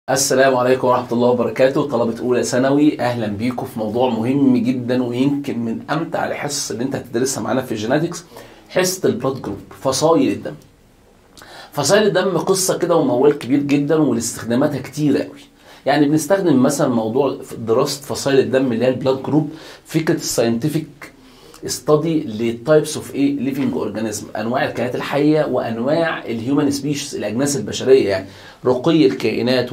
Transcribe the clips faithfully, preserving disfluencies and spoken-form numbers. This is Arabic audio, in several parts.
السلام عليكم ورحمة الله وبركاته. طلبة أولى ثانوي، أهلا بيكم في موضوع مهم جدا ويمكن من أمتع الحصص اللي أنت هتدرسها معانا في الجيناتكس، حصة البلاد جروب، فصائل الدم. فصائل الدم قصة كده وموال كبير جدا والاستخداماتها كتير قوي. يعني بنستخدم مثلا موضوع دراسة فصائل الدم اللي هي البلاد جروب، فكرة الساينتفك استادي للتايبس اوف ايه ليفنج اورجانيزم، انواع الكائنات الحيه وانواع الهيومن سبيشيز، الاجناس البشريه، يعني رقي الكائنات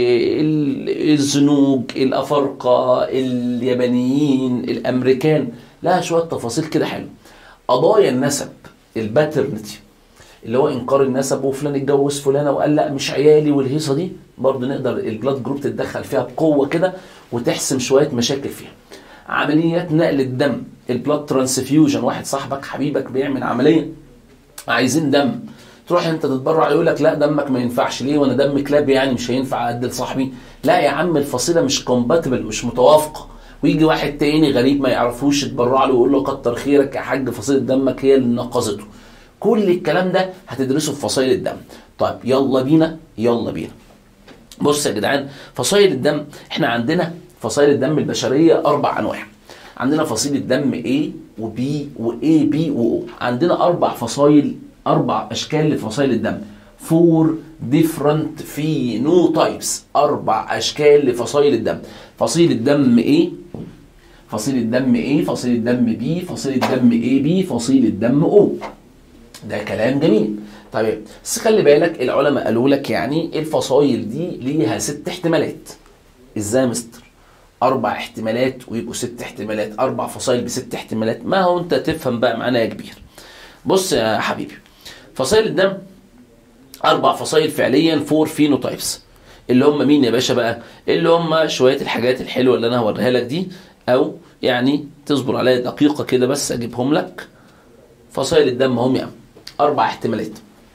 والزنوج، الافارقه، اليابانيين، الامريكان، لها شويه تفاصيل كده حلوه. قضايا النسب، الباترنتي اللي هو انكار النسب وفلان اتجوز فلانه وقال لا مش عيالي، والهيصه دي برضه نقدر البلاد جروب تتدخل فيها بقوه كده وتحسم شويه مشاكل فيها. عمليات نقل الدم، البلاد ترانسفيوجن، واحد صاحبك حبيبك بيعمل عمليه عايزين دم، تروح انت تتبرع يقول لك لا دمك ما ينفعش. ليه؟ وانا دم كلاب يعني مش هينفع ادي لصاحبي؟ لا يا عم، الفصيله مش كومباتبل، مش متوافقه. ويجي واحد تاني غريب ما يعرفوش يتبرع له ويقول له كتر خيرك يا حاج، فصيله دمك هي اللي نقصته. كل الكلام ده هتدرسه في فصائل الدم. طيب يلا بينا يلا بينا. بص يا جدعان، فصائل الدم احنا عندنا فصائل الدم البشريه اربع انواع. عندنا فصيله دم A و B و A B و O. عندنا اربع فصائل، اربع اشكال لفصائل الدم. four different phenotypes، اربع اشكال لفصائل الدم. فصيله دم A، فصيله دم A، فصيله دم B، فصيله دم A B، فصيله دم O. ده كلام جميل. طيب بس خلي بالك، العلماء قالوا لك يعني الفصائل دي ليها ست احتمالات. ازاي يا مستر؟ اربع احتمالات ويبقوا ست احتمالات، اربع فصائل بست احتمالات؟ ما هو انت تفهم بقى معانا يا كبير. بص يا حبيبي، فصائل الدم اربع فصائل فعليا، فور فينوتايبس. اللي هم مين يا باشا بقى؟ اللي هم شويه الحاجات الحلوه اللي انا هوريها لك دي، او يعني تصبر عليا دقيقه كده بس اجيبهم لك. فصائل الدم هم يعني اربع احتمالات.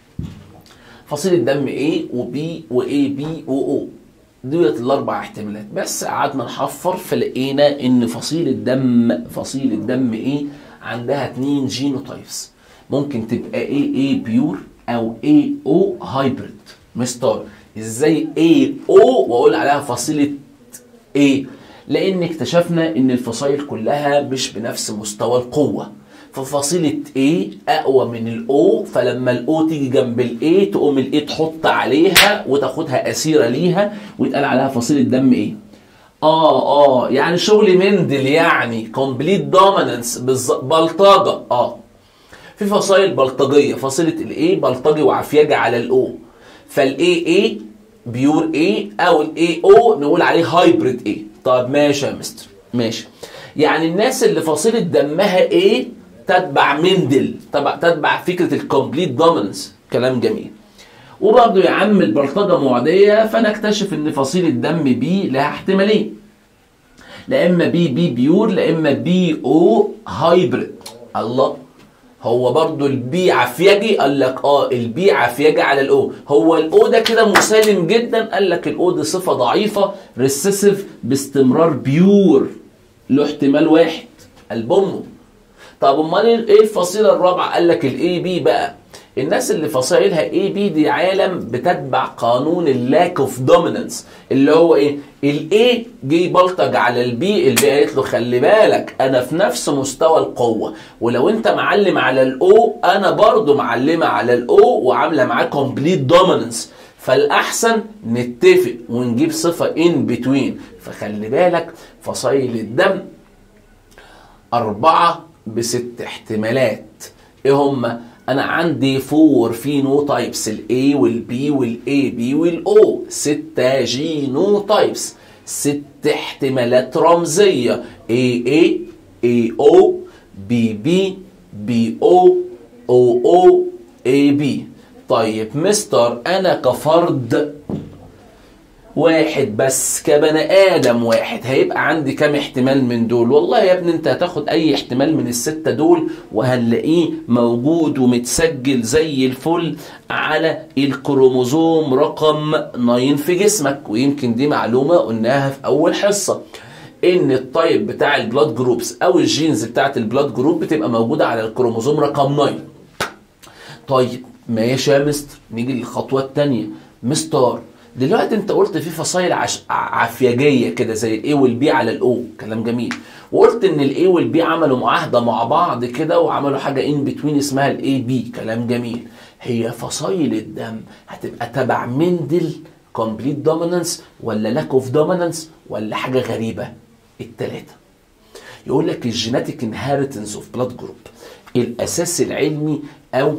فصيله دم A و B و A B و O، دولت الاربع احتمالات. بس قعدنا نحفر فلقينا ان فصيله دم فصيله دم ايه عندها اتنين جينوتايبس، ممكن تبقى ايه ايه بيور او ايه او هايبريد. مستر ازاي ايه او واقول عليها فصيله ايه؟ لان اكتشفنا ان الفصائل كلها مش بنفس مستوى القوه. ففصيله A اقوى من الاو، فلما الاو تيجي جنب الاي تقوم الاي تحط عليها وتاخدها اسيره ليها ويتقال عليها فصيله دم ايه. اه اه يعني شغل مندل، يعني كومبليت دومينانس، بلطجه. اه في فصائل بلطجيه، فصيله الاي بلطجي وعفيجه على الاو، فالاي اي بيور اي او الاي او نقول عليه هايبريد اي. طب ماشي يا مستر، ماشي. يعني الناس اللي فصيله دمها ايه تتبع مندل، تتبع تتبع فكره الكومبليت دومينانس، كلام جميل. وبرضه يا عم البلطجه معديه، فنكتشف ان فصيله دم بي لها احتمالين، لا اما بي بي بيور لا اما بي او هايبريد. الله، هو برضه البي عفيجي؟ قال لك اه البي عفيجي على الاو. هو الاو ده كده مسالم جدا؟ قال لك الاو دي صفه ضعيفه ريسيسيف باستمرار، بيور له احتمال واحد، البومو. طب امال ايه الفصيله الرابعه؟ قال لك الاي بي بقى. الناس اللي فصائلها اي بي دي عالم بتتبع قانون اللاك اوف دومينانس، اللي هو ايه؟ الاي جه بلطج على البي، البي قالت له خلي بالك انا في نفس مستوى القوه، ولو انت معلم على الاو انا برضو معلمه على الاو وعامله معاه كومبليت دومينانس، فالاحسن نتفق ونجيب صفه ان بتوين. فخلي بالك فصائل الدم اربعه بست احتمالات. ايه هما؟ انا عندي فور فينوتايبس، الاي والبي والاي بي والاو، ستة جينوتايبس، ست احتمالات رمزيه، اي اي، اي او، بي بي، بي او، او او، اي بي. طيب مستر انا كفرد واحد بس، كبني ادم واحد، هيبقى عندي كام احتمال من دول؟ والله يا ابني انت هتاخد اي احتمال من الستة دول وهنلاقيه موجود ومتسجل زي الفل على الكروموزوم رقم تسعة في جسمك. ويمكن دي معلومة قلناها في اول حصة، ان الطيب بتاع البلاد جروبس او الجينز بتاعت البلاد جروب بتبقى موجودة على الكروموزوم رقم تسعة. طيب ماشي يا مستر، نيجي للخطوة التانية. مستر دلوقتي انت قلت في فصائل عش... عفياجيه كده زي الاي والبي على الاو، كلام جميل. وقلت ان الاي والبي عملوا معاهده مع بعض كده وعملوا حاجه ان بتوين اسمها الاي بي، كلام جميل. هي فصائل الدم هتبقى تبع مندل كومبليت دومينانس ولا لاك اوف دومينانس ولا حاجه غريبه؟ الثلاثه. يقول لك الجيناتيك انهيرتنس اوف بلاد جروب، الاساس العلمي او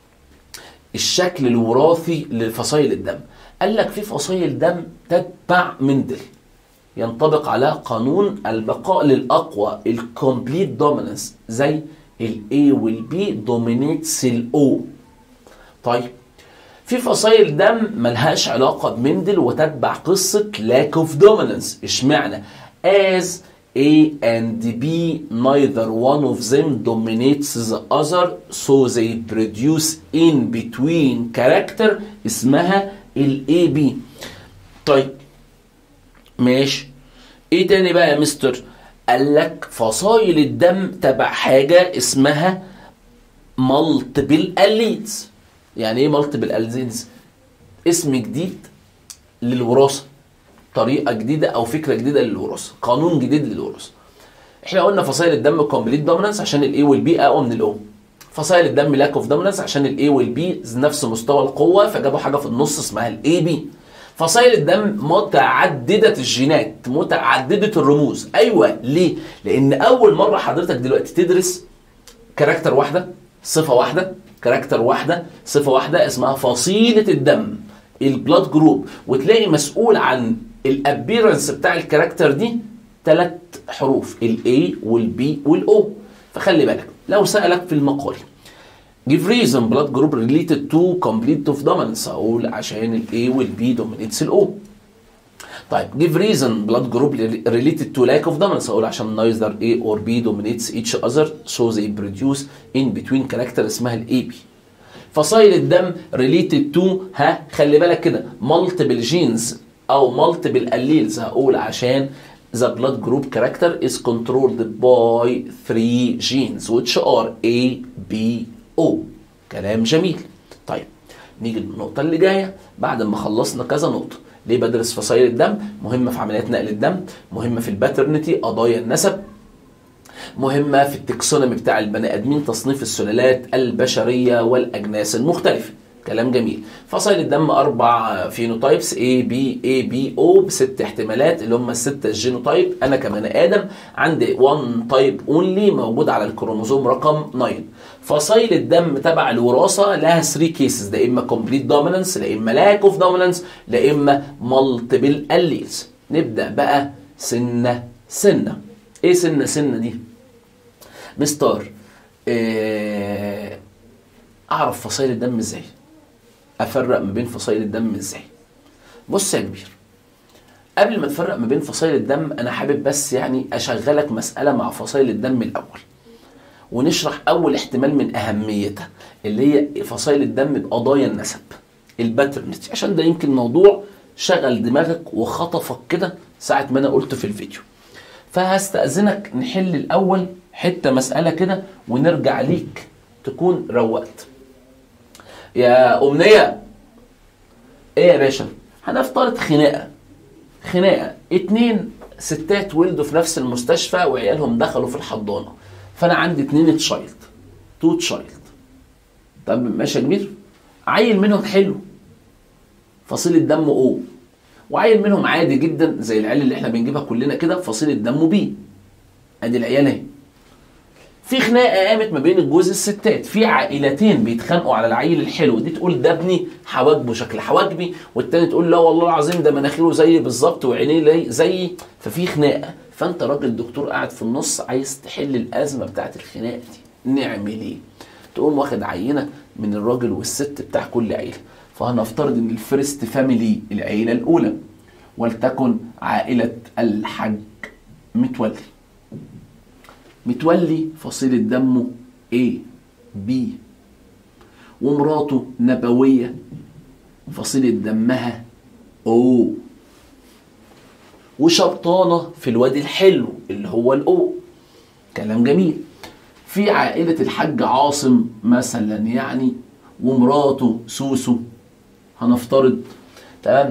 الشكل الوراثي لفصائل الدم. قال لك في فصائل دم تتبع مندل ينطبق على قانون البقاء للاقوى الكومبليت دومينانس، زي الاي والبي دومينيتس الاو. طيب في فصائل دم ملهاش علاقه بمندل وتتبع قصه لاك اوف دومينانس. اشمعنى؟ as A and B neither one of them dominates the other so they produce in between character اسمها ال إيه بي. طيب ماشي، ايه تاني بقى يا مستر؟ قال لك فصائل الدم تبع حاجه اسمها multiple alleles. يعني ايه multiple alleles؟ اسم جديد للوراثه، طريقه جديده او فكره جديده للوراثه، قانون جديد للوراثه. احنا قلنا فصائل الدم كومبليت دومينانس عشان الاي والبي اقوى من الاو، فصائل الدم لاك اوف دومينانس عشان الاي والبي نفس مستوى القوه فجابوا حاجه في النص اسمها الاي بي. فصائل الدم متعدده الجينات متعدده الرموز. ايوه، ليه؟ لان اول مره حضرتك دلوقتي تدرس كاركتر واحده، صفه واحده، كاركتر واحده، صفه واحده اسمها فصيله الدم البلاد جروب، وتلاقي مسؤول عن الابيرنس بتاع الكاركتر دي ثلاث حروف الاي والبي والاو. فخلي بالك لو سالك في المقال give reason blood group related to complete of dominance، اقول عشان الاي والبي dominates الاو. طيب give reason blood group related to lack of dominance، اقول عشان neither A or B dominates each other so they produce in between character اسمها الاي بي. فصائل الدم related to، ها خلي بالك كده، multiple genes او multiple alleles، هقول عشان the blood group character is controlled by three genes which are A, B, O. كلام جميل. طيب نيجي للنقطة اللي جاية بعد ما خلصنا كذا نقطة. ليه بدرس فصائل الدم؟ مهمة في عمليات نقل الدم، مهمة في الباترنتي قضايا النسب، مهمة في التكسونومي بتاع البني ادمين تصنيف السلالات البشرية والاجناس المختلفة. كلام جميل. فصائل الدم اربع فينوتايبس A B A B O بست احتمالات اللي هم الستة الجينوتايب. انا كبني ادم عندي one تايب اونلي موجود على الكروموزوم رقم تسعة. فصائل الدم تبع الوراثة لها ثلاثة كيسز، لا اما كومبليت دومينانس، لا اما لاك اوف دومينانس، لا اما مالتيبل الليلز. نبدا بقى سنه سنه. ايه سنه سنه دي؟ مستر إيه اعرف فصائل الدم ازاي؟ افرق ما بين فصائل الدم ازاي؟ بص يا كبير، قبل ما تفرق ما بين فصائل الدم انا حابب بس يعني اشغلك مسألة مع فصائل الدم الاول، ونشرح اول احتمال من اهميتها اللي هي فصائل الدم بقضايا النسب الباترنتي، عشان ده يمكن موضوع شغل دماغك وخطفك كده ساعة ما انا قلت في الفيديو. فهستأذنك نحل الاول حتة مسألة كده ونرجع ليك تكون روقت. يا أمنية، ايه يا باشا؟ هنفترض خناقة خناقة اتنين ستات ولدوا في نفس المستشفى وعيالهم دخلوا في الحضانة، فأنا عندي اتنين تشايلد تو تشايلد. طب ماشي يا كبير، عيل منهم حلو فصيلة دم O، وعيل منهم عادي جدا زي العيال اللي احنا بنجيبها كلنا كده فصيلة دم B. ادي العيال اهي. في خناقه قامت ما بين الجوز الستات، في عائلتين بيتخانقوا على العيل الحلو، دي تقول ده ابني حواجبه شكل حواجبي، والتاني تقول لا والله العظيم ده مناخيره زي بالظبط وعينيه زي. ففي خناقه، فانت راجل دكتور قاعد في النص عايز تحل الازمه بتاعت الخناقه دي، نعمل ايه؟ تقوم واخد عينه من الراجل والست بتاع كل عيله. فهنفترض ان الفيرست فاميلي العيله الاولى ولتكن عائله الحاج متولي. متولي فصيلة دمه A B، ومراته نبوية فصيلة دمها O، وشبطانة في الواد الحلو اللي هو الأو. كلام جميل. في عائلة الحاج عاصم مثلا يعني ومراته سوسو، هنفترض تمام،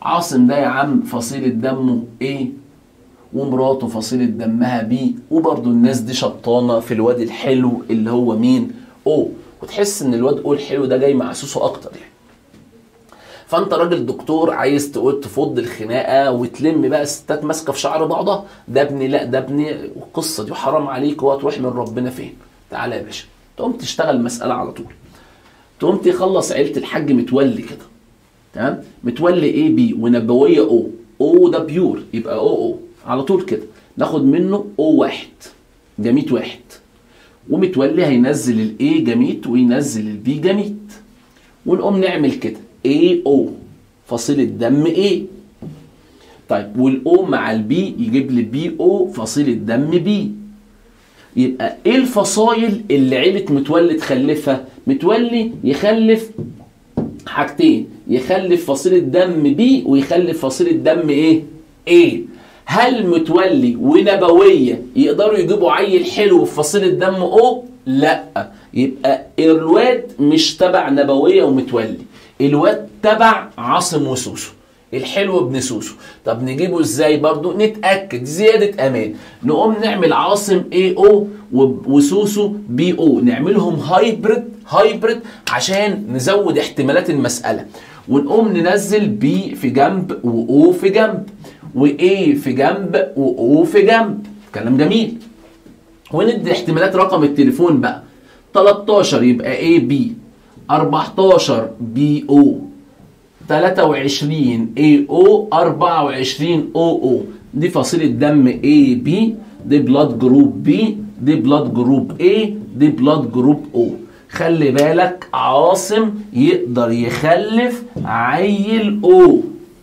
عاصم ده يا عم فصيلة دمه A ومراته فصيلة دمها B، وبرضه الناس دي شبطانة في الواد الحلو اللي هو مين؟ O. وتحس ان الواد O الحلو ده جاي مع سوسو اكتر يعني. فانت راجل دكتور عايز تقول تفض الخناقه وتلم بقى الستات ماسكه في شعر بعضها، ده ابني لا ده ابني، والقصه دي حرام عليك وهتروح من ربنا فين؟ تعالى يا باشا، تقوم تشتغل مساله على طول. تقوم تخلص عيله الحاج متولي كده، تمام؟ متولي اي بي ونبويه او، او ده بيور يبقى او او على طول كده، ناخد منه او واحد جميت واحد، ومتولي هينزل الاي جميت وينزل البي جميت، ونقوم نعمل كده اي او فصيله دم A. طيب والاو مع البي يجيب لي بي او فصيله دم بي. يبقى ايه الفصايل اللي عيله متولي تخلفها؟ متولي يخلف حاجتين، يخلف فصيله دم بي ويخلف فصيله دم ايه؟ A. هل متولي ونبويه يقدروا يجيبوا عيل حلو في فصيله دم او؟ لا، يبقى الواد مش تبع نبويه ومتولي، الواد تبع عاصم وسوسو، الحلو ابن سوسو. طب نجيبه ازاي؟ برضو نتاكد زياده امان، نقوم نعمل عاصم اي او وسوسو بي او، نعملهم هايبرد هايبرد عشان نزود احتمالات المساله، ونقوم ننزل بي في جنب واو في جنب واي في جنب واو في جنب. كلام جميل. وندي احتمالات رقم التليفون بقى، تلتاشر يبقى اي بي، اربعتاشر بي او، تلاتة وعشرين اي او، اربعة وعشرين او او. دي فصيلة دم اي بي، دي بلاد جروب بي، دي بلاد جروب اي، دي بلاد جروب او. خلي بالك عاصم يقدر يخلف عيل او.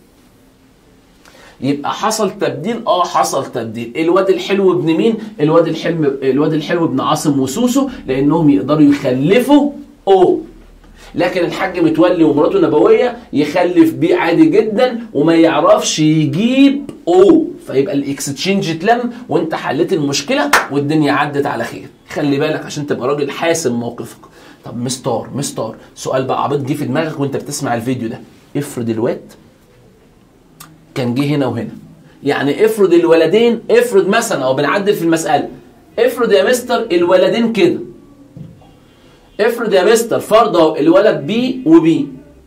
يبقى حصل تبديل، اه حصل تبديل. الواد الحلو ابن مين؟ الواد الحلو الواد الحلو ابن عاصم وسوسو، لانهم يقدروا يخلفوا او. لكن الحاج متولي ومراته نبويه يخلف بيه عادي جدا وما يعرفش يجيب او، فيبقى الاكستشينج اتلم وانت حليت المشكله والدنيا عدت على خير. خلي بالك عشان تبقى راجل حاسم موقفك. طب مستار مستار سؤال بقى عبيط جه في دماغك وانت بتسمع الفيديو ده، افرض الواد كان جه هنا وهنا، يعني افرض الولدين، افرض مثلا او بنعدل في المساله، افرض يا مستر الولدين كده، افرض يا مستر فرضه الولد بي وبي،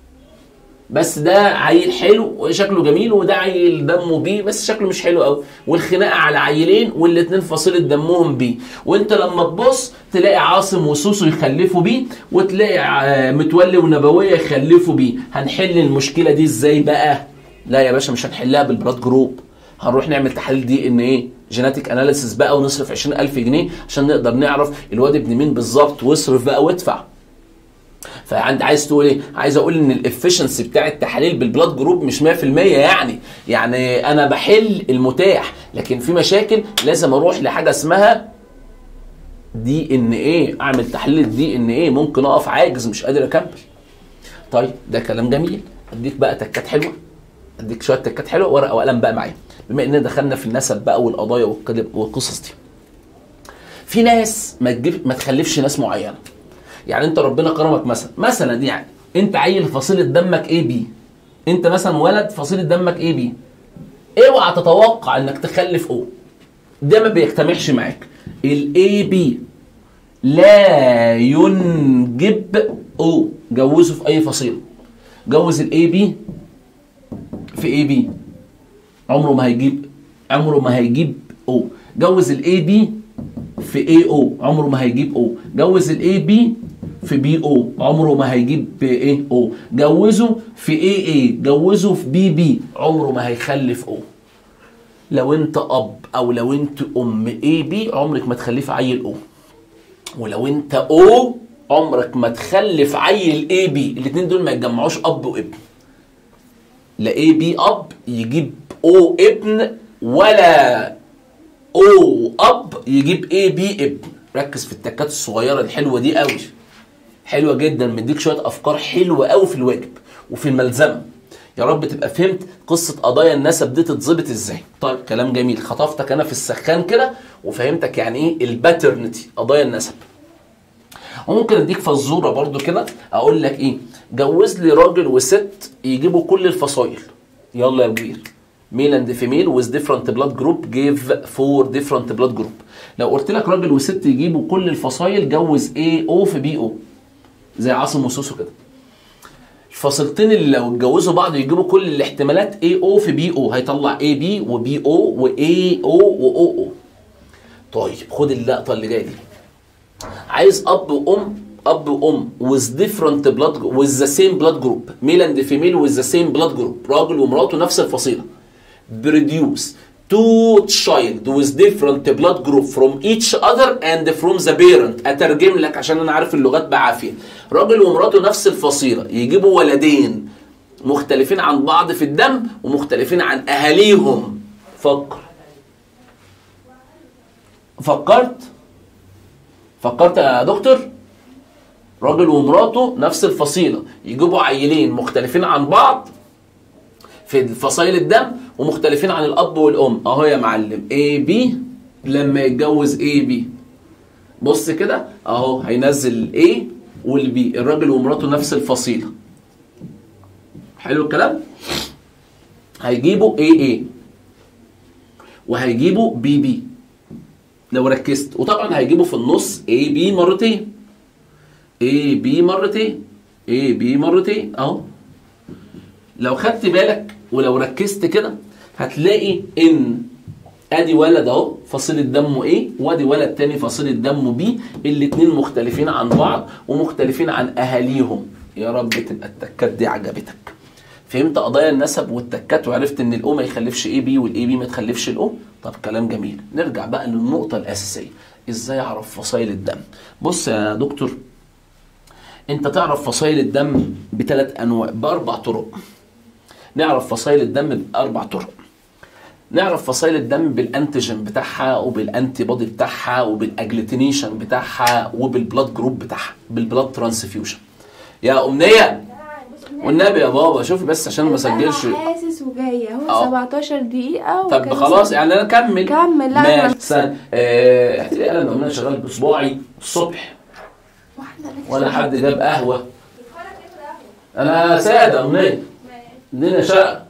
بس ده عيل حلو وشكله جميل وده عيل دمه بي بس شكله مش حلو قوي، والخناقه على عيلين والاثنين فصيله دمهم بي، وانت لما تبص تلاقي عاصم وسوسو يخلفوا بي وتلاقي متولي ونبويه يخلفوا بي. هنحل المشكله دي ازاي بقى؟ لا يا باشا مش هنحلها بالبلاد جروب، هنروح نعمل تحليل دي ان ايه جيناتيك اناليسيس بقى ونصرف عشرين الف جنيه عشان نقدر نعرف الواد ابن مين بالظبط، واصرف بقى وادفع. فعند عايز تقول ايه؟ عايز اقول ان الافشنسي بتاع التحاليل بالبلاد جروب مش مية في المية، يعني يعني انا بحل المتاح، لكن في مشاكل لازم اروح لحاجه اسمها دي ان ايه، اعمل تحليل الدي ان ايه، ممكن اقف عاجز مش قادر اكمل. طيب ده كلام جميل، اديك بقى تكات حلوه، اديك شويه تكات حلوه، ورقه وقلم بقى معايا، بما اننا دخلنا في النسب بقى والقضايا والقصص دي. في ناس ما تجيب ما تخلفش ناس معينه، يعني انت ربنا كرمك مثلا مثلا دي يعني انت عيل فصيله دمك اي بي، انت مثلا ولد فصيله دمك اي بي، اوعى تتوقع انك تخلف او، ده ما بيجتمعش معاك. الاي بي لا ينجب او، جوزه في اي فصيله، جوز الاي بي في اي بي عمره ما هيجيب عمره ما هيجيب او، جوز الاي بي في اي او عمره ما هيجيب او، جوز الاي بي في بي او عمره ما هيجيب ايه او، جوزه في اي اي، جوزه في بي بي عمره ما هيخلف او. لو انت اب او لو انت ام اي بي عمرك ما تخلف عيل او، ولو انت او عمرك ما تخلف عيل اي بي، الاثنين دول ما يتجمعوش اب وابن. لا اي بي اب يجيب او ابن، ولا او اب يجيب اي بي ابن. ركز في التكات الصغيره الحلوه دي قوي، حلوه جدا، مديك شويه افكار حلوه قوي في الواجب وفي الملزمه. يا رب تبقى فهمت قصه قضايا النسب دي تتظبط ازاي. طيب كلام جميل، خطفتك انا في السخان كده وفهمتك يعني ايه الباترنتي، قضايا النسب. وممكن اديك فزوره برضو كده، اقول لك ايه، جوز لي راجل وست يجيبوا كل الفصايل، يلا يا كبير. ميل اند فيميل with different blood group gave four different blood group. لو قلت لك راجل وست يجيبوا كل الفصائل جوز اي او في بي او زي عاصم وسوسو كده. الفصيلتين اللي لو اتجوزوا بعض يجيبوا كل الاحتمالات اي او في بي او، هيطلع اي بي وبي او واي او واو او. طيب خد اللقطه اللي جايه دي. عايز اب وام اب وام with different blood with the same blood group male and female with the same blood group، راجل ومراته نفس الفصيله. produce two child with different blood group from each other and from the parent. اترجم لك عشان انا عارف اللغات بعافيه. راجل ومراته نفس الفصيله يجيبوا ولدين مختلفين عن بعض في الدم ومختلفين عن اهاليهم. فكر. فكرت؟ فكرت يا دكتور؟ راجل ومراته نفس الفصيله يجيبوا عيلين مختلفين عن بعض في فصائل الدم ومختلفين عن الاب والام. اهو يا معلم اي بي لما يتجوز اي بي، بص كده اهو هينزل الاي والبي، الراجل ومراته نفس الفصيله. حلو الكلام. هيجيبوا اي اي وهيجيبوا بي بي لو ركزت، وطبعا هيجيبوا في النص اي بي مرتين اي بي مرتين اي بي مرتين اهو. لو خدت بالك ولو ركزت كده هتلاقي ان ادي ولد اهو فصيله دمه ايه وادي ولد تاني فصيله دمه بي، الاتنين مختلفين عن بعض ومختلفين عن اهاليهم. يا رب تبقى التكات دي عجبتك. فهمت قضايا النسب والتكات وعرفت ان الاو ما يخلفش اي بي والاي بي ما تخلفش الاو. طب كلام جميل. نرجع بقى للنقطه الاساسيه، ازاي اعرف فصائل الدم؟ بص يا دكتور، انت تعرف فصائل الدم بثلاث انواع باربع طرق. نعرف فصائل الدم باربع طرق. نعرف فصائل الدم بالانتيجين بتاعها وبالانتي بودي بتاعها وبالاجلوتينيشن بتاعها وبالبلاد جروب بتاعها، بالبلاد ترانسفيوجن. يا امنيه والنبي يا بابا شوفي بس عشان ما اسجلش. انا حاسس وجايه اهو سبعتاشر دقيقه. طب خلاص يعني انا كمل كمل. لا ماشي استنى. آه احتري انا لو انا شغال بصباعي الصبح ولا حد جاب قهوه. انا ساده امنيه ادينا شقه.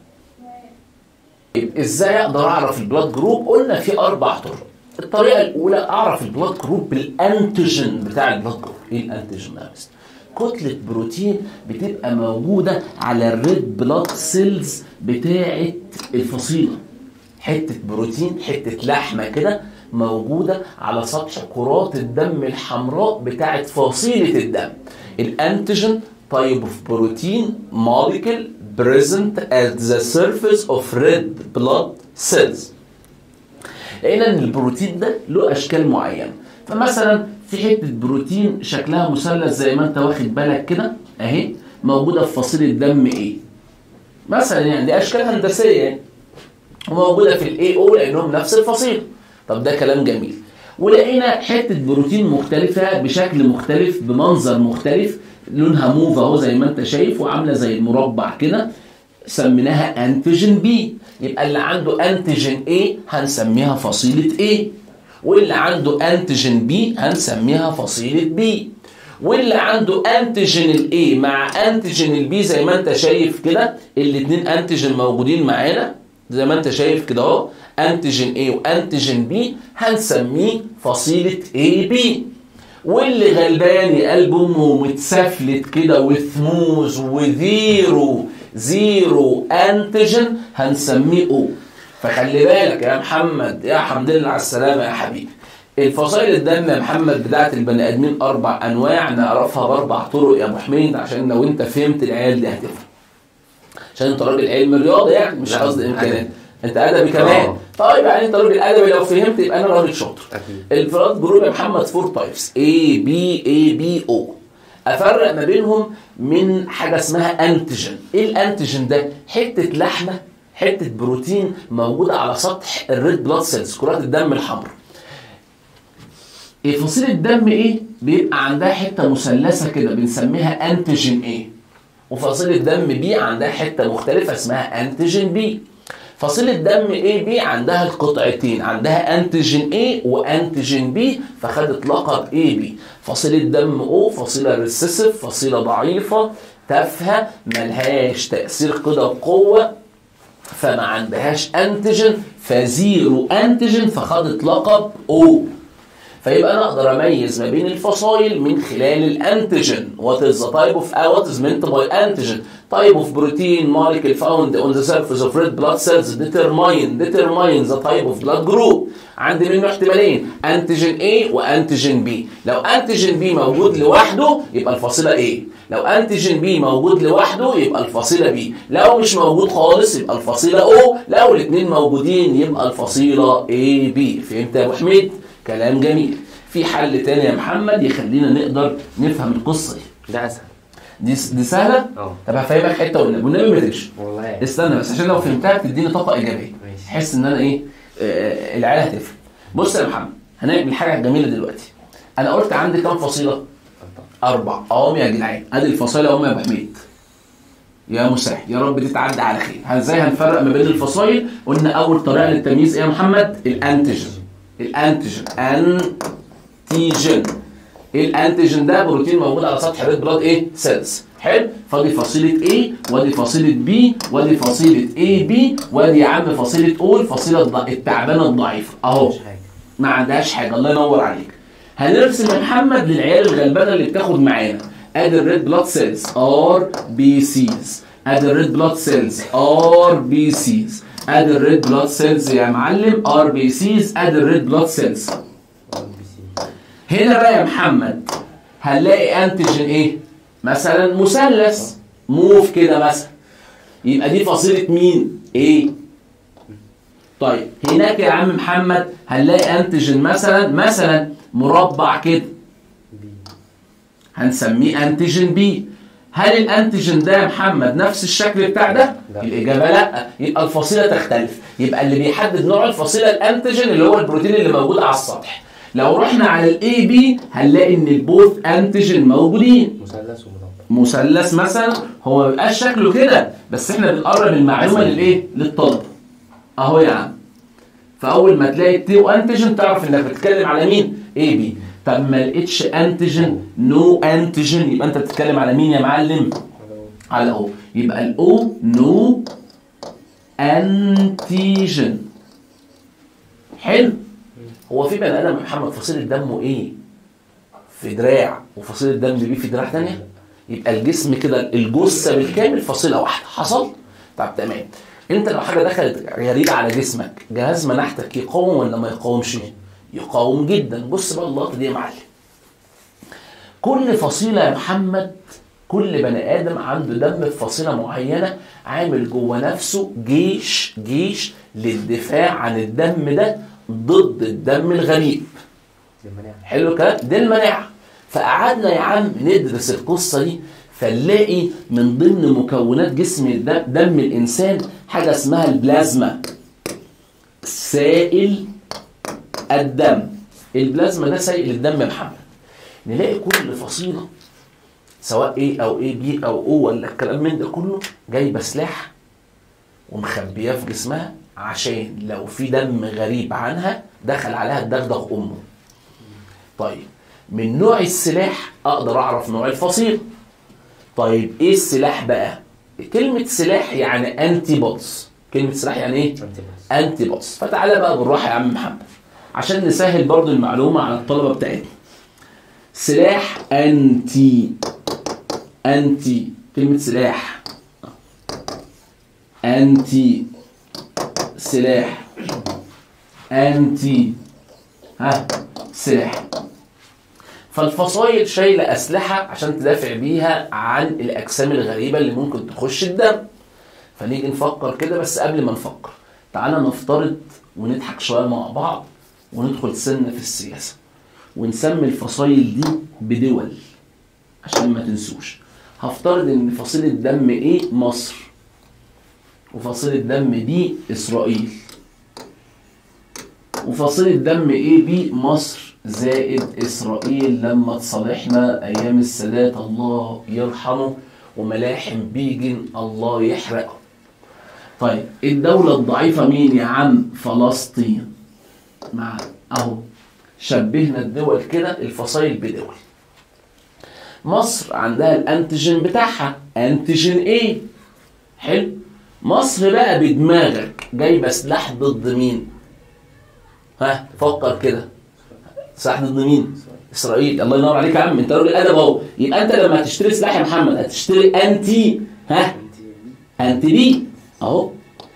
ازاي اقدر اعرف البلاد جروب؟ قلنا في اربع طرق. الطريقه الاولى اعرف البلاد جروب بالانتيجين بتاع البلاد جروب. ايه الانتيجين ده؟ كتله بروتين بتبقى موجوده على الريد بلاد سيلز بتاعه الفصيله. حته بروتين حته لحمه كده موجوده على سطح كرات الدم الحمراء بتاعه فصيله الدم. الانتيجين type of protein molecule present at the surface of red blood cells. لقينا ان البروتين ده له اشكال معينه. فمثلا في حته بروتين شكلها مثلث زي ما انت واخد بالك كده اهي موجوده في فصيله دم ايه مثلا، يعني دي اشكال هندسيه يعني، وموجوده في الاي او لانهم نفس الفصيله. طب ده كلام جميل. ولقينا حته بروتين مختلفه بشكل مختلف بمنظر مختلف، لونها موف اهو زي ما انت شايف وعامله زي المربع كده، سميناها انتيجين بي. يبقى اللي عنده انتيجين ايه هنسميها فصيله ايه، واللي عنده انتيجين بي هنسميها فصيله بي، واللي عنده انتيجين الاي مع انتيجين البي زي ما انت شايف كده، الاثنين انتيجين موجودين معانا زي ما انت شايف كده اهو، انتيجين اي وانتيجين بي هنسميه فصيله اي بي. واللي غلبان قلب امه متسفلت كده وثموز وزيرو زيرو انتيجين هنسميه او. فخلي بالك يا محمد، يا حمد لله على السلامه يا حبيبي. الفصائل الدم يا محمد بتاعت البني ادمين اربع انواع نعرفها باربع طرق يا ابو حميد، عشان لو انت فهمت العيال دي هتفهم. عشان انت راجل علم رياضه يعني، مش قصدي امكانيات، انت ادبي كمان. طيب يعني انت راجل ادبي لو فهمت يبقى انا راجل شاطر. البلاد جروب يا محمد فور تايبس اي بي اي بي او. افرق ما بينهم من حاجه اسمها انتيجين. ايه الانتيجين ده؟ حته لحمه حته بروتين موجوده على سطح الريد بلاد سيلز كرات الدم الحمراء. ايه فصيله الدم ايه بيبقى عندها حته مثلثه كده بنسميها انتيجين ايه، وفصيله دم بي عندها حته مختلفه اسمها انتيجين بي. فصيله دم اي بي عندها القطعتين، عندها انتيجين اي وانتيجين بي فخدت لقب اي بي. فصيله دم او فصيله ريسيسيف، فصيله ضعيفه تافهه ملهاش تاثير كده بقوه فما عندهاش انتيجين، فزيرو انتيجين، فخدت لقب او. فيبقى انا اقدر اميز ما بين الفصائل من خلال الانتيجين. What is the type of uh, what is meant by antigen? Type of protein molecule found on the surface of red blood cells determine determine the type of blood group. عندي منه احتمالين، انتيجين A وانتيجين B. لو انتيجين B موجود لوحده يبقى الفصيلة A. لو انتيجين B موجود لوحده يبقى الفصيلة B. لو مش موجود خالص يبقى الفصيلة O. لو الاثنين موجودين يبقى الفصيلة A B. فهمت يا ابو حميد؟ كلام جميل. في حل تاني يا محمد يخلينا نقدر نفهم القصه دي. ده اسهل. دي دي سهله؟ اه. طب هفهمك حته والنبي والنبي ما تقلقش. والله استنى بس عشان لو فهمتها بتديني طاقه ايجابيه. ماشي. احس ان انا ايه آه العيال هتفهم. بص يا محمد هنعمل حاجه جميله دلوقتي. انا قلت عندي كام فصيله؟ اربع. اهم يا جدعان ادي الفصائل اهم يا ابو حميد. يا مسهل يا رب تتعدى على خير. ازاي هنفرق ما بين الفصائل؟ قلنا اول طريقه للتمييز ايه يا محمد؟ الانتيجين. الانتيجين انتيجين ايه الانتيجين ده؟ بروتين موجود على سطح الريد بلاد ايه سيلز. حلو. فدي فصيله A ودي فصيله B ودي فصيله A B ودي يا عم فصيله O الفصيله التعبانه الضعيفه اهو ما عندهاش حاجه. الله ينور عليك. هنرسم يا محمد للعيال الغلبانه اللي بتاخد معانا. ادي الريد بلاد سيلز ار بي سيز. ادي الريد بلاد سيلز ار بي سيز. ادي الريد بلاد سيلز يا معلم ار بي سيز. ادي الريد بلاد سيلز. هنا بقى يا محمد هنلاقي انتيجين ايه؟ مثلا مثلث موف كده مثلا. يبقى دي فصيله مين؟ ايه. طيب هناك يا عم محمد هنلاقي انتيجين مثلا مثلا مربع كده هنسميه انتيجين بي. هل الانتيجين ده يا محمد نفس الشكل بتاع ده؟ لا. الاجابه لا. يبقى الفصيله تختلف. يبقى اللي بيحدد نوع الفصيله الانتيجين اللي هو البروتين اللي موجود على السطح. لو رحنا على الاي بي هنلاقي ان البوث انتيجين موجودين. مثلث ومربع. مثلث مثلا هو ما بيبقاش شكله كده بس احنا بنقرب المعلومه للايه؟ للطلب. اهو يا عم. فاول ما تلاقي التيو انتيجين تعرف انك بتتكلم على مين؟ اي بي. طب ما لقيتش انتيجين نو انتيجين يبقى انت بتتكلم على مين يا معلم؟ على او. يبقى الاو نو انتيجين. حلو. هو في بني ادم محمد فصيله دمه ايه؟ في دراع وفصيله دم بي في دراع ثانيه؟ يبقى الجسم كده الجثه بالكامل فصيله واحده. حصل؟ طب تمام. انت لو حاجه دخلت غريبه على جسمك جهاز مناعتك يقاوم ولا ما يقاومش؟ يقاوم جدا. بص بقى اللقطه دي يا معلم. كل فصيله يا محمد كل بني ادم عنده دم في فصيله معينه عامل جوه نفسه جيش جيش للدفاع عن الدم ده ضد الدم الغريب. حلو الكلام؟ دي المناعه. فقعدنا يا عم ندرس القصه دي فنلاقي من ضمن مكونات جسم الدم دم الانسان حاجه اسمها البلازما. سائل الدم. البلازما ده سائل الدم يا محمد. نلاقي كل فصيله سواء A او A B او O ولا الكلام من ده كله جايبه سلاح ومخبياه في جسمها عشان لو في دم غريب عنها دخل عليها الدغدغ امه. طيب من نوع السلاح اقدر اعرف نوع الفصيله. طيب ايه السلاح بقى؟ كلمه سلاح يعني انتي بودز. كلمه سلاح يعني ايه؟ انتي بودز. فتعالى بقى بالراحه يا عم محمد عشان نسهل برضو المعلومه على الطلبه بتاعتنا. سلاح انتي انتي كلمه سلاح انتي سلاح انتي ها سلاح. فالفصائل شايله اسلحه عشان تدافع بيها عن الاجسام الغريبه اللي ممكن تخش الدم. فنيجي نفكر كده بس قبل ما نفكر تعالى نفترض ونضحك شويه مع بعض وندخل سنه في السياسه ونسمي الفصائل دي بدول عشان ما تنسوش. هفترض ان فصيله دم ايه مصر وفصيله دم بي اسرائيل وفصيله دم ايه بي مصر زائد اسرائيل لما تصالحنا ايام السادات الله يرحمه وملاحم بيجن الله يحرقه. طيب الدوله الضعيفه مين يا عم؟ فلسطين. مع اهو شبهنا الدول كده الفصائل بدول. مصر عندها الانتيجين بتاعها انتيجين ايه. حلو. مصر بقى بدماغك جايبه سلاح ضد مين؟ ها فكر كده، سلاح ضد مين؟ اسرائيل. الله ينور عليك يا عم، انت راجل ادب اهو. يبقى انت لما هتشتري سلاح يا محمد هتشتري انتي ها انتي بي اهو.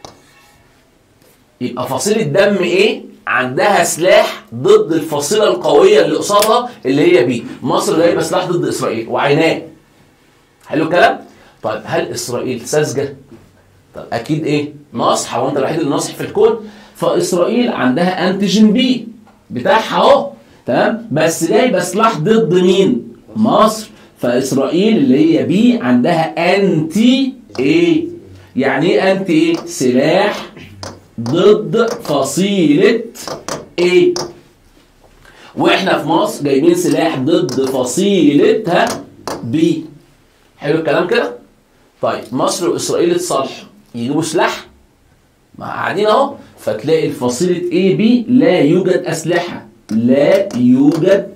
يبقى فصيله دم ايه عندها سلاح ضد الفصيله القويه اللي قصادها اللي هي بي. مصر جايبه سلاح ضد اسرائيل وعيناه. حلو الكلام؟ طيب هل اسرائيل ساذجه؟ طب اكيد ايه؟ ناصحه، وانت الوحيد اللي ناصح في الكون. فاسرائيل عندها انتيجين بي بتاعها اهو، تمام؟ بس جايبه سلاح ضد مين؟ مصر. فاسرائيل اللي هي بي عندها انتي ايه؟ يعني ايه انتي ايه؟ سلاح ضد فصيله ايه. واحنا في مصر جايبين سلاح ضد فصيلتها بي. حلو الكلام كده؟ طيب مصر واسرائيل اتصالحوا يجيبوا سلاح؟ ما قاعدين اهو. فتلاقي الفصيله اي بي لا يوجد اسلحه، لا يوجد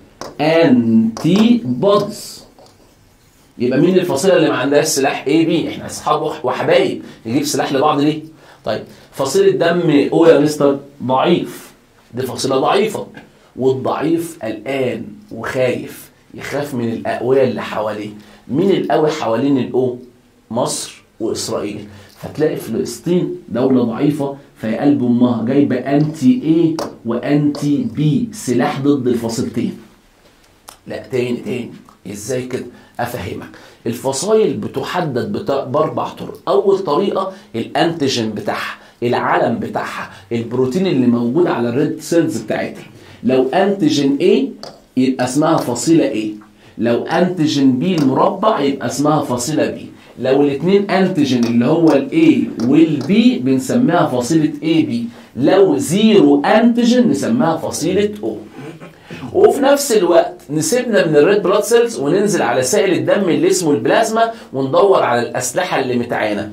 انتي بودز. يبقى مين الفصيله اللي ما عندهاش سلاح؟ اي بي. احنا اصحاب وحبايب، نجيب سلاح لبعض ليه؟ طيب فصيله دم او يا مستر ضعيف، دي فصيله ضعيفه، والضعيف قلقان وخايف، يخاف من الاقوياء اللي حواليه. مين القوي حوالين الاو؟ مصر واسرائيل. هتلاقي فلسطين دوله ضعيفه، فهي قلب امها جايبه انتي ايه وانتي بي، سلاح ضد الفصيلتين. لا تاني تاني ازاي كده؟ افهمك. الفصائل بتحدد باربع طرق. اول طريقه الانتيجين بتاعها، العلم بتاعها، البروتين اللي موجود على الريد سيلز بتاعتها. لو انتيجين ايه يبقى اسمها فصيله ايه، لو انتيجين بي المربع يبقى اسمها فصيله بي. لو الاثنين انتيجين اللي هو الاي والبي بنسميها فصيله اي بي. لو زيرو انتيجين نسميها فصيله او. وفي نفس الوقت نسيبنا من الريد بلاد سيلز وننزل على سائل الدم اللي اسمه البلازما وندور على الاسلحه اللي متعانه.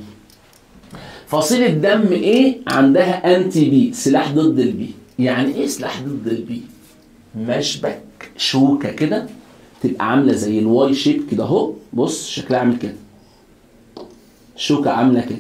فصيله دم ايه عندها انتي بي، سلاح ضد البي. يعني ايه سلاح ضد البي؟ مشبك شوكه كده تبقى عامله زي الواي شيب كده اهو. بص شكلها عامل كده، شوكه عامله كده،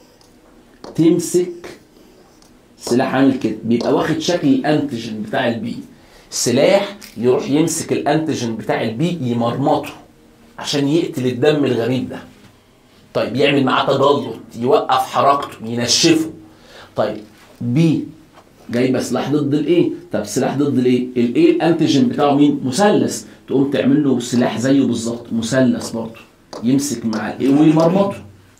تمسك سلاح عامل كده، بيبقى واخد شكل الانتيجين بتاع البي. سلاح يروح يمسك الانتيجين بتاع البي يمرمطه عشان يقتل الدم الغريب ده. طيب يعمل معاه تجلط، يوقف حركته، ينشفه. طيب بي جايبه سلاح ضد الايه. طب سلاح ضد الايه؟ الايه الانتيجين بتاعه مين؟ مثلث. تقوم تعمل له سلاح زيه بالظبط، مثلث برضه، يمسك مع الايه ويمرمطه.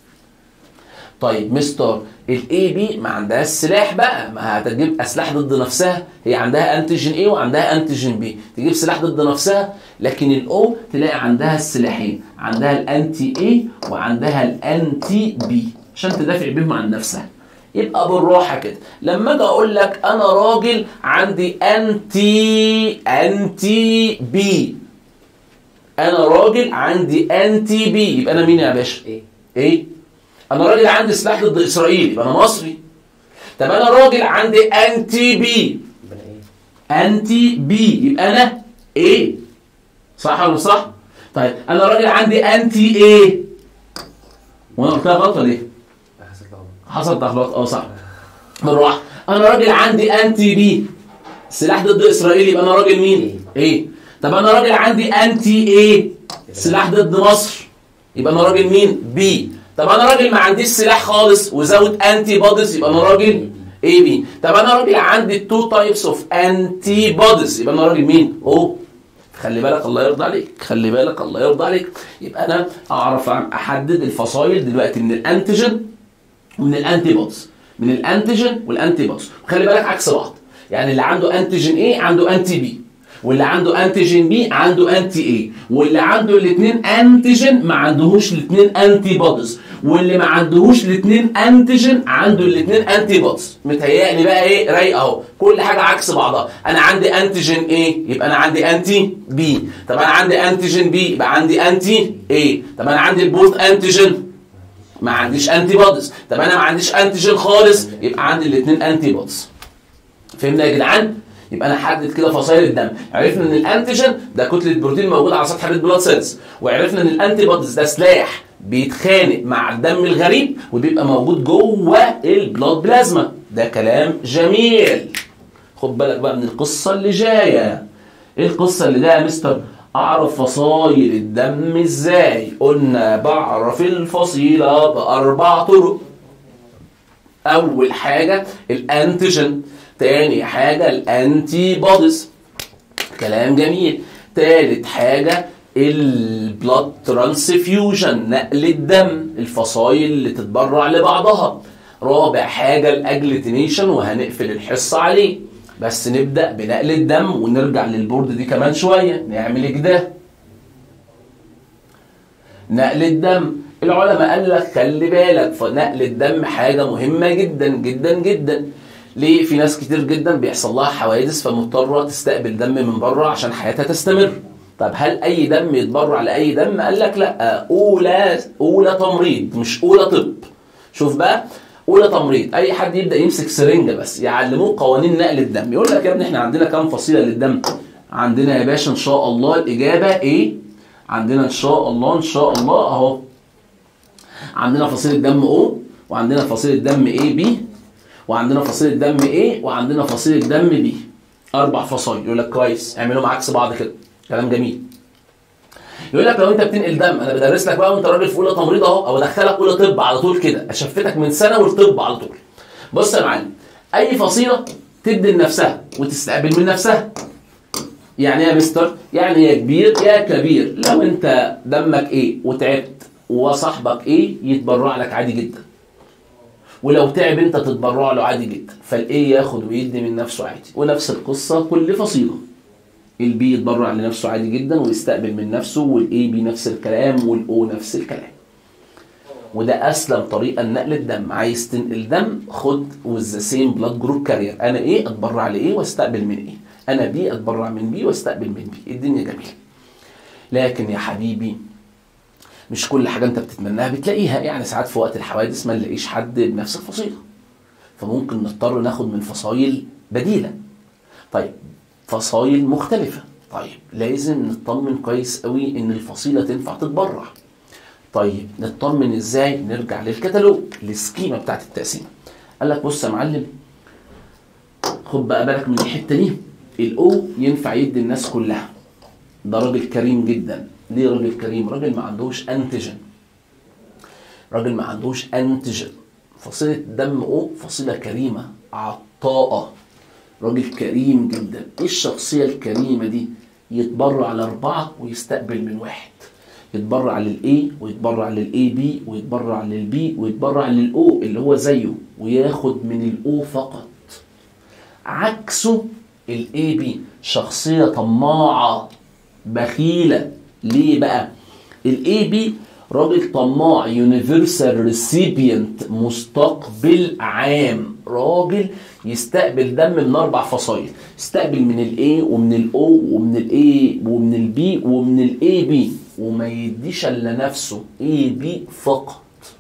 طيب مستر الاي بي ما عندهاش سلاح بقى، ما هتجيب اسلحه ضد نفسها. هي عندها انتيجين ايه وعندها انتيجين بي، تجيب سلاح ضد نفسها. لكن الاو تلاقي عندها السلاحين، عندها الانتي ايه وعندها الانتي بي عشان تدافع بيهم عن نفسها. يبقى بالراحه كده، لما اجي اقول لك انا راجل عندي انتي انتي بي، انا راجل عندي انتي بي، يبقى انا مين يا باشا؟ ايه ايه انا راجل عندي سلاح ضد اسرائيل، يبقى انا مصري. طب انا راجل عندي انتي بي، انتي بي يبقى انا ايه؟ صح ولا صح؟ طيب انا راجل عندي انتي ايه، وانا قلتها غلط ليه؟ حصل تغلط. اه صح. بالراحه. انا راجل عندي انتي بي، سلاح ضد اسرائيل، يبقى انا راجل مين؟ ايه. طب انا راجل عندي انتي ايه، سلاح ضد مصر، يبقى انا راجل مين؟ بي. طب انا راجل ما عنديش سلاح خالص وزود انتي بوديز، يبقى انا راجل اي بي. طب انا راجل عندي تو تايبس اوف انتي بوديز، يبقى انا راجل مين؟ او. خلي بالك الله يرضى عليك، خلي بالك الله يرضى عليك. يبقى انا اعرف احدد الفصائل دلوقتي من الانتيجين ومن الانتي بوديز، من الانتيجين والانتي بوديز. خلي بالك عكس بعض، يعني اللي عنده انتيجين ايه عنده انتي بي، واللي عنده انتيجين بي عنده انتي ايه، واللي عنده الاثنين انتيجين ما عندهوش الاثنين انتي بوديز، واللي ما عندهوش الاثنين انتيجين عنده الاثنين انتي بوديز. متهيألي بقى ايه رايق اهو، كل حاجه عكس بعضها. انا عندي انتيجين ايه يبقى انا عندي انتي بي. طب انا عندي انتيجين بي يبقى عندي انتي ايه. طب انا عندي البوث انتيجين ما عنديش انتي بوديز. طب انا ما عنديش انتيجين خالص يبقى عندي الاثنين انتي بوديز. فهمنا يا جدعان؟ يبقى انا حدد كده فصائل الدم. عرفنا ان الانتيجين ده كتله بروتين موجوده على سطح الريد بلاد سيلز، وعرفنا ان الانتي بوديز ده سلاح بيتخانق مع الدم الغريب وبيبقى موجود جوه البلاد بلازما. ده كلام جميل. خد بالك بقى من القصه اللي جايه. ايه القصه اللي جايه يا مستر؟ اعرف فصائل الدم ازاي؟ قلنا بعرف الفصيله باربع طرق. اول حاجه الانتيجين، تاني حاجه الانتي بوديز، كلام جميل. تالت حاجه البلاد ترانسفيوجن، نقل الدم، الفصائل اللي تتبرع لبعضها. رابع حاجه الاجلوتينيشن، وهنقفل الحصه عليه، بس نبدا بنقل الدم ونرجع للبورد دي كمان شويه نعمل كده. نقل الدم، العلماء قال لك خلي بالك، فنقل الدم حاجه مهمه جدا جدا جدا. ليه؟ في ناس كتير جدا بيحصل لها حوادث فمضطره تستقبل دم من بره عشان حياتها تستمر. طب هل اي دم يتبرع لاي دم؟ قال لك لا، اولى اولى تمريض مش اولى طب. شوف بقى، اولى تمريض اي حد يبدا يمسك سرنجه بس يعلموه قوانين نقل الدم، يقول لك يا ابني احنا عندنا كام فصيله للدم؟ عندنا يا باشا ان شاء الله الاجابه ايه؟ عندنا ان شاء الله ان شاء الله اهو، عندنا فصيله دم او، وعندنا فصيله دم اي بي، وعندنا فصيله دم ايه، وعندنا فصيله دم بي. اربع فصائل. يقول لك كويس، اعملهم عكس بعض كده، كلام جميل. يقول لك لو انت بتنقل دم، انا بدرس لك بقى وانت راجل في اولى تمريض اهو، او ادخلك اولى طب على طول كده، اشفتك من ثانوي لطب على طول. بص يا معلم، اي فصيله تدي لنفسها وتستقبل من نفسها. يعني ايه يا مستر؟ يعني يا كبير يا كبير. لو انت دمك ايه وتعبت وصاحبك ايه، يتبرع لك عادي جدا. ولو تعب انت تتبرع له عادي جدا. فالايه ياخد ويدي من نفسه عادي. ونفس القصه كل فصيله. البي يتبرع لنفسه عادي جدا ويستقبل من نفسه، والاي بي نفس الكلام، والاو نفس الكلام. وده اسلم طريقه لنقل الدم. عايز تنقل دم، خد وذ سيم بلاد جروب كارير. انا ايه اتبرع لايه واستقبل من ايه، انا بي اتبرع من بي واستقبل من بي. الدنيا جميله. لكن يا حبيبي مش كل حاجه انت بتتمناها بتلاقيها. يعني ساعات في وقت الحوادث ما نلاقيش حد بنفس الفصيله، فممكن نضطر ناخد من فصائل بديله. طيب فصائل مختلفه، طيب لازم نطمن كويس قوي ان الفصيله تنفع تتبرع. طيب نطمن ازاي؟ نرجع للكتالوج، السكيمه بتاعت التقسيمه. قال لك بص يا معلم، خد بقى بالك من الحته دي. الاو ينفع يدي الناس كلها، ده راجل كريم جدا. ليه راجل كريم؟ راجل ما عندوش انتيجين، راجل ما عندوش انتيجين. فصيله دم او فصيله كريمه عطاءه، راجل كريم جدا. ايه الشخصيه الكريمه دي؟ يتبرع لاربعه ويستقبل من واحد. يتبرع للاي ويتبرع للاي بي ويتبرع للبي ويتبرع للاو اللي هو زيه، وياخد من الاو فقط. عكسه الاي بي، شخصيه طماعه بخيله. ليه بقى؟ الاي بي راجل طماع، يونيفرسال ريسيبيانت، مستقبل عام، راجل يستقبل دم من اربع فصائل، يستقبل من الاي ومن الاو ومن الاي ومن البي ومن الاي بي، وما يديش الا نفسه اي بي فقط.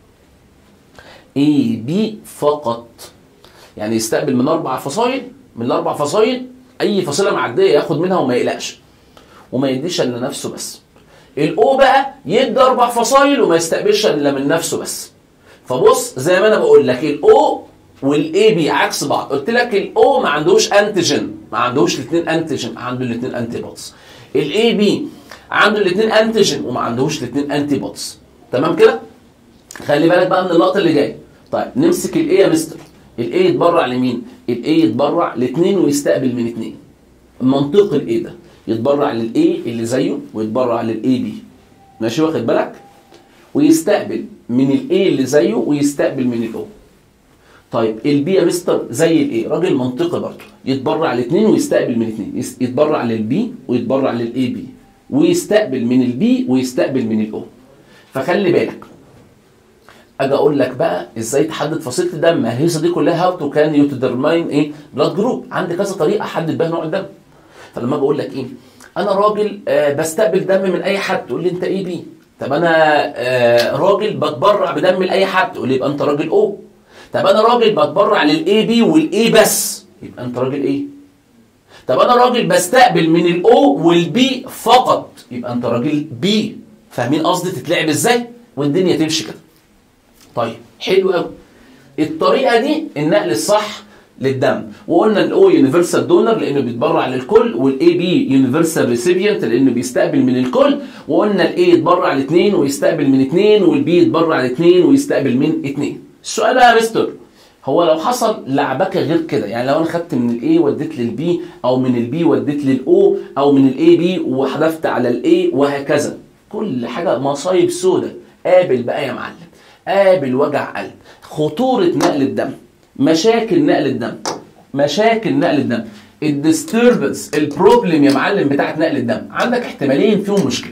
اي بي فقط، يعني يستقبل من اربع فصائل، من الاربع فصائل اي فصيله معديه ياخد منها وما يقلقش، وما يديش الا نفسه بس. الاو بقى يدي اربع فصائل وما يستقبلش الا من نفسه بس. فبص زي ما انا بقول لك، الاو والاي بي عكس بعض. قلت لك الاو ما عندوش انتيجين، ما عندوش الاثنين انتيجين، عنده الاثنين انتي بودز. الاي بي عنده الاثنين انتيجين وما عندوش الاثنين انتي بودز. تمام كده؟ خلي بالك بقى من اللقطه اللي جايه. طيب نمسك الاي يا مستر. الاي يتبرع لمين؟ الاي يتبرع لاثنين ويستقبل من اثنين. منطق الاي ده يتبرع للاي اللي زيه ويتبرع للاي بي، ماشي واخد بالك؟ ويستقبل من الاي اللي زيه ويستقبل من الاو. طيب البي يا مستر زي الاي، راجل منطقي برضه، يتبرع لاثنين ويستقبل من اثنين، يتبرع للبي ويتبرع للاي بي ويستقبل من البي ويستقبل من الاو. فخلي بالك، اجي اقول لك بقى ازاي تحدد فصيله الدم. الهيصه دي كلها هاو تو كان يو ديترماين ايه بلاد جروب. عندي كذا طريقه احدد بيها نوع الدم. فلما بقول لك ايه، انا راجل آه بستقبل دم من اي حد، تقول لي انت اي بي. طب انا آه راجل بتبرع بدم لاي حد، تقول لي يبقى انت راجل او. طب انا راجل بتبرع للاي بي والاي بس، يبقى انت راجل ايه. طب انا راجل بستقبل من الاو والبي فقط، يبقى انت راجل بي. فاهمين قصدي تتلعب ازاي؟ والدنيا تمشي كده. طيب حلو قوي. الطريقه دي النقل الصح للدم، وقلنا الاو يونيفرسال دونر لانه بيتبرع للكل، والاي بي يونيفرسال ريسيبيانت لانه بيستقبل من الكل، وقلنا الاي يتبرع لاثنين ويستقبل من اثنين، والبي يتبرع لاثنين ويستقبل من اثنين. السؤال بقى يا مستر، هو لو حصل لعبكه غير كده، يعني لو انا خدت من الاي وديت للبي، او من البي وديت للاو، او من الاي بي وحذفت على الاي، وهكذا، كل حاجه مصايب سودة. قابل بقى يا معلم، قابل وجع قلب، خطوره نقل الدم، مشاكل نقل الدم، مشاكل نقل الدم، الديستربنس، البروبلم يا معلم بتاعت نقل الدم. عندك احتمالين فيهم مشكله.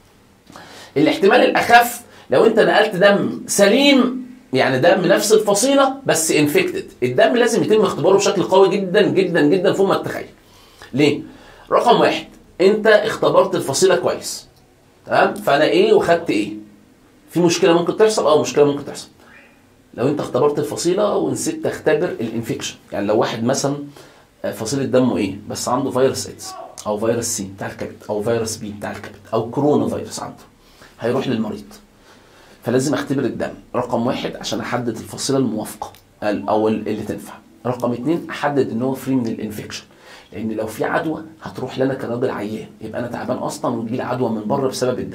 الاحتمال الاخف لو انت نقلت دم سليم، يعني دم نفس الفصيله بس انفكتد، الدم لازم يتم اختباره بشكل قوي جدا جدا جدا فوق ما تتخيل. ليه؟ رقم واحد، انت اختبرت الفصيله كويس، تمام؟ فانا ايه وخدت ايه؟ في مشكله ممكن تحصل، اه مشكله ممكن تحصل. لو انت اختبرت الفصيله ونسيت تختبر الانفكشن، يعني لو واحد مثلا فصيله دمه ايه بس عنده فيروس ايدز، او فيروس سي بتاع الكبد، او فيروس بي بتاع الكبد، او كورونا فيروس عنده، هيروح للمريض. فلازم اختبر الدم رقم واحد عشان احدد الفصيله الموافقه او اللي تنفع. رقم اتنين، احدد ان هو فري من الانفكشن، لان لو في عدوى هتروح لنا كراجل عيان، يبقى انا تعبان اصلا وتجي لي عدوى من بره بسبب الدم.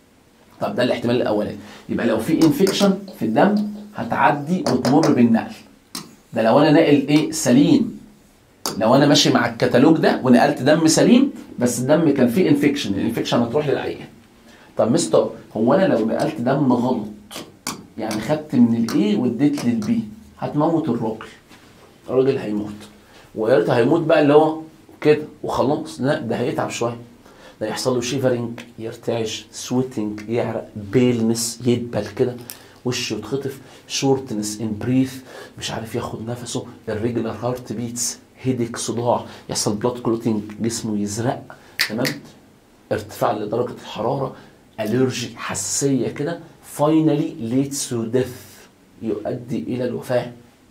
طب ده الاحتمال الاولاني. يبقى لو في انفكشن في الدم هتعدي وتمر بالنقل. ده لو انا ناقل ايه سليم، لو انا ماشي مع الكتالوج ده ونقلت دم سليم بس الدم كان فيه انفكشن، الانفكشن هتروح للعيان. طب مستر، هو انا لو نقلت دم غلط، يعني خدت من الاي واديت للبي، هتموت الراجل، الراجل هيموت، ويا ريت هيموت بقى اللي هو كده وخلاص، لا ده هيتعب شويه، ده يحصل له شيفرنج، يرتعش، سويتنج، يعرق، بيلنس، يدبل كده، وشه يتخطف، شورتنس ان بريث، مش عارف ياخد نفسه، الريجولار هارت بيتس، هيديك، صداع، يحصل بلاد كلوتنج، جسمه يزرق، تمام؟ ارتفاع لدرجه الحراره، الرجي، حساسيه كده، فاينلي ليدز تو ديث، يؤدي الى الوفاه.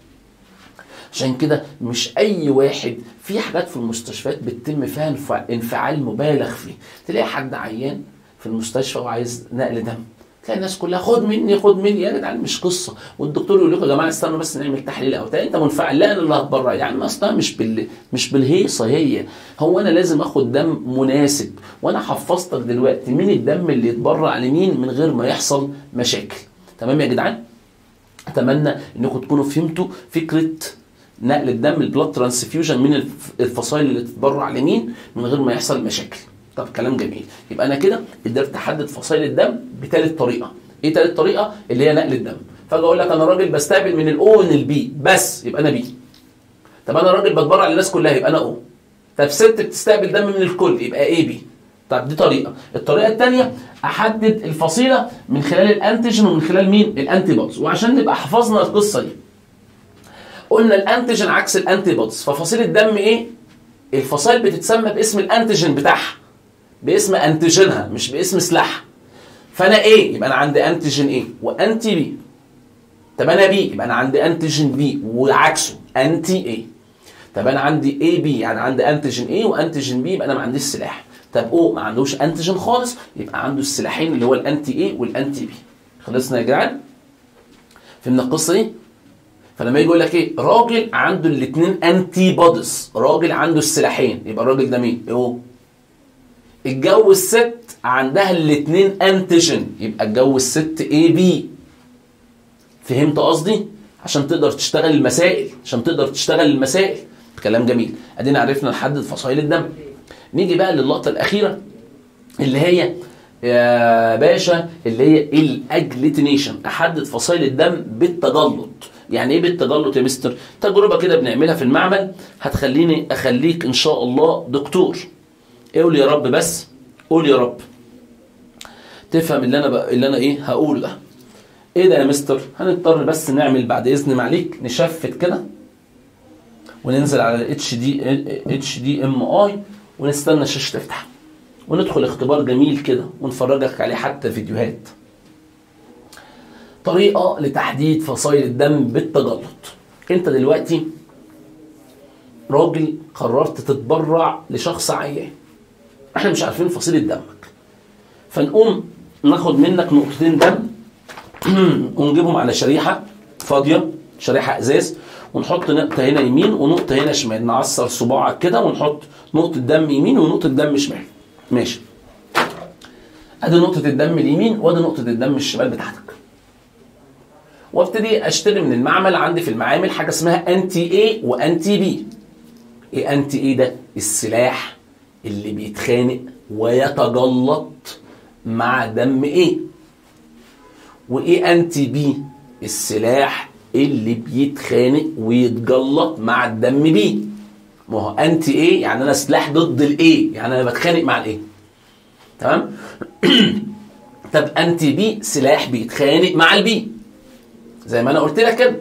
عشان كده مش اي واحد، في حاجات في المستشفيات بتتم فيها انفعال مبالغ فيه، تلاقي حد عيان في المستشفى وعايز نقل دم، تلاقي الناس كلها خد مني خد مني، يا جدعان مش قصه، والدكتور يقول لكم يا جماعه استنوا بس نعمل تحليل، او تلاقي انت منفعل، لا انا اللي هتبرع، يعني اصلا مش بال مش بالهيصه، هي هو انا لازم اخد دم مناسب، وانا حفظتك دلوقتي مين الدم اللي يتبرع لمين من غير ما يحصل مشاكل. تمام يا جدعان؟ اتمنى انكم تكونوا فهمتوا فكره نقل الدم، البلاد ترانسفيوجن، من الفصائل اللي تتبرع لمين من غير ما يحصل مشاكل. طب كلام جميل. يبقى انا كده قدرت احدد فصائل الدم بثالث طريقه. ايه ثالث طريقه؟ اللي هي نقل الدم. فاجي اقول لك انا راجل بستقبل من الاو من البي بس، يبقى انا بي. طب انا راجل بتبرع للناس كلها، يبقى انا او. طب ست بتستقبل دم من الكل، يبقى اي بي. طب دي طريقه. الطريقه الثانيه احدد الفصيله من خلال الانتيجين ومن خلال مين؟ الانتي بودز. وعشان نبقى حفظنا القصه دي، قلنا الانتيجين عكس الانتي بودز، ففصيله الدم ايه؟ الفصائل بتتسمى باسم الانتيجين بتاعها، باسم انتيجينها مش باسم سلاحها. فانا ايه؟ يبقى انا عندي انتيجين ايه وانتي بي. طب انا بي، يبقى انا عندي انتيجين بي وعكسه انتي ايه. طب انا عندي اي بي، يعني عندي انتيجين ايه وانتيجين بي، يبقى انا ما عنديش سلاح. طب او ما عندوش انتيجين خالص، يبقى عنده السلاحين اللي هو الانتي ايه والانتي بي. خلصنا يا جدعان؟ فهمنا القصه دي؟ فلما يجي يقول لك ايه؟ راجل عنده الاثنين انتي بوديز، راجل عنده السلاحين، يبقى الراجل ده مين؟ اهو. اتجوز ست عندها الاثنين انتيجين، يبقى اتجوز ست اي بي. فهمت قصدي؟ عشان تقدر تشتغل المسائل، عشان تقدر تشتغل المسائل. كلام جميل. ادينا عرفنا نحدد فصائل الدم. نيجي بقى للقطه الاخيره اللي هي يا باشا اللي هي الاجليتينيشن، احدد فصائل الدم بالتجلط. يعني ايه بالتجلط يا مستر؟ تجربه كده بنعملها في المعمل هتخليني اخليك ان شاء الله دكتور. قول يا رب، بس قول يا رب تفهم اللي انا بقى اللي انا ايه هقوله ده. ايه ده يا مستر؟ هنضطر بس نعمل بعد اذن معليك نشفت كده وننزل على الاتش دي اتش دي ام اي ونستنى الشاشه تفتح وندخل اختبار جميل كده ونفرجك عليه حتى فيديوهات. طريقه لتحديد فصائل الدم بالتجلط. انت دلوقتي راجل قررت تتبرع لشخص عيان، احنا مش عارفين فصيله دمك، فنقوم ناخد منك نقطتين دم ونجيبهم على شريحه فاضيه، شريحه ازاز، ونحط نقطه هنا يمين ونقطه هنا شمال، نعصر صباعك كده ونحط نقطه دم يمين ونقطه دم شمال. ماشي، ادي نقطه الدم اليمين وادي نقطه الدم الشمال بتاعتك. وابتدي اشتري من المعمل، عندي في المعامل حاجه اسمها انتي اي وانتي بي. ايه انتي اي ده؟ السلاح اللي بيتخانق ويتجلط مع دم ايه. وايه انتي بي؟ السلاح اللي بيتخانق ويتجلط مع الدم بي. ما هو انتي ايه يعني انا سلاح ضد الايه، يعني انا بتخانق مع الايه. تمام؟ طب انتي بي سلاح بيتخانق مع البي زي ما انا قلت لك كده.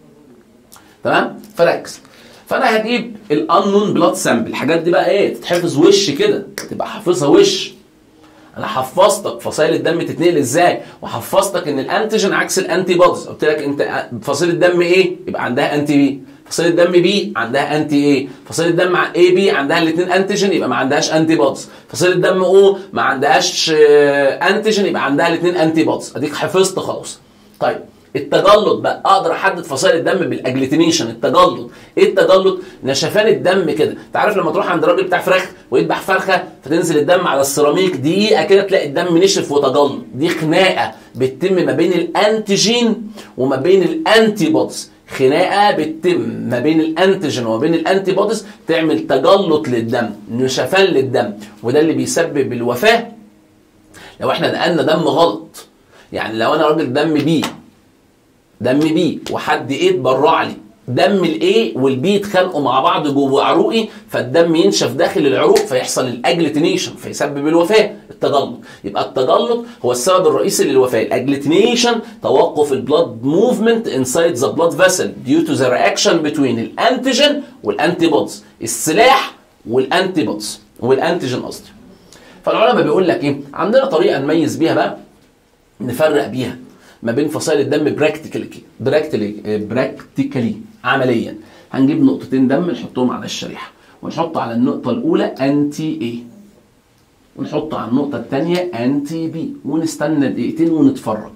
تمام؟ فركز. فانا هجيب الانون بلاد سامبل، الحاجات دي بقى ايه؟ تتحفظ وش كده، تبقى حافظها وش. انا حفظتك فصائل الدم تتنقل ازاي، وحفظتك ان الانتيجين عكس الانتي بوديز. قلت لك انت فصيله الدم ايه يبقى عندها انتي بي، فصيله الدم بي عندها انتي ايه، فصيله الدم اي بي عندها الاثنين انتيجين يبقى ما عندهاش انتي بوديز، فصيله الدم او ما عندهاش انتيجين يبقى عندها الاثنين انتي بوديز. اديك حفظت خلاص. طيب التجلط بقى، اقدر احدد فصائل الدم بالاجليتينيشن. التجلط ايه؟ التجلط نشفان الدم كده. انت عارف لما تروح عند راجل بتاع فراخ ويذبح فرخه فتنزل الدم على السيراميك دقيقه كده تلاقي الدم نشف وتجلط. دي خناقه بتتم ما بين الانتيجين وما بين الانتي بوديز. خناقه بتتم ما بين الانتيجين وما بين الانتي بوديز تعمل تجلط للدم، نشفان للدم، وده اللي بيسبب الوفاه لو احنا نقلنا دم غلط. يعني لو انا راجل دم بي دم بي وحد ايه اتبرع لي دم الاي والبي اتخانقوا مع بعض جوه عروقي، فالدم ينشف داخل العروق فيحصل الاجليتينيشن فيسبب الوفاه. التجلط يبقى التجلط هو السبب الرئيسي للوفاه. الاجليتينيشن توقف البلاد موفمنت انسايد ذا بلاد فيسل ديو تو ذا رياكشن بتوين الانتيجين والانتي بوديز، السلاح والانتي بوديز والانتيجين قصدي. فالعلماء بيقول لك ايه؟ عندنا طريقه نميز بيها بقى، نفرق بيها ما بين فصائل الدم براكتيكالي براكتيكالي براكتيكالي عمليا. هنجيب نقطتين دم نحطهم على الشريحه، ونحط على النقطه الاولى انتي اي، ونحط على النقطه الثانيه انتي بي، ونستنى دقيقتين ونتفرج.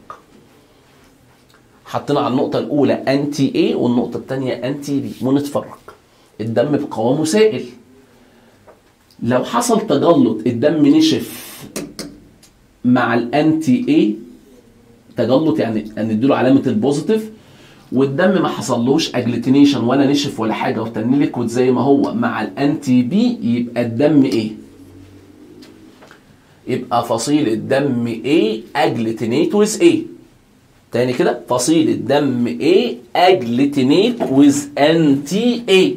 حطينا على النقطه الاولى انتي اي والنقطه الثانيه انتي بي ونتفرج. الدم بقوامه سائل، لو حصل تجلط الدم نشف مع الانتي اي، تجلط يعني نديله علامه البوزيتيف، والدم ما حصلوش اجليتينيشن ولا نشف ولا حاجه وتني ليكويد زي ما هو مع الانتي بي، يبقى الدم ايه؟ يبقى فصيل الدم ايه اجليتينيت ويز ايه. تاني كده، فصيل الدم ايه اجليتينيت ويز انتي ايه.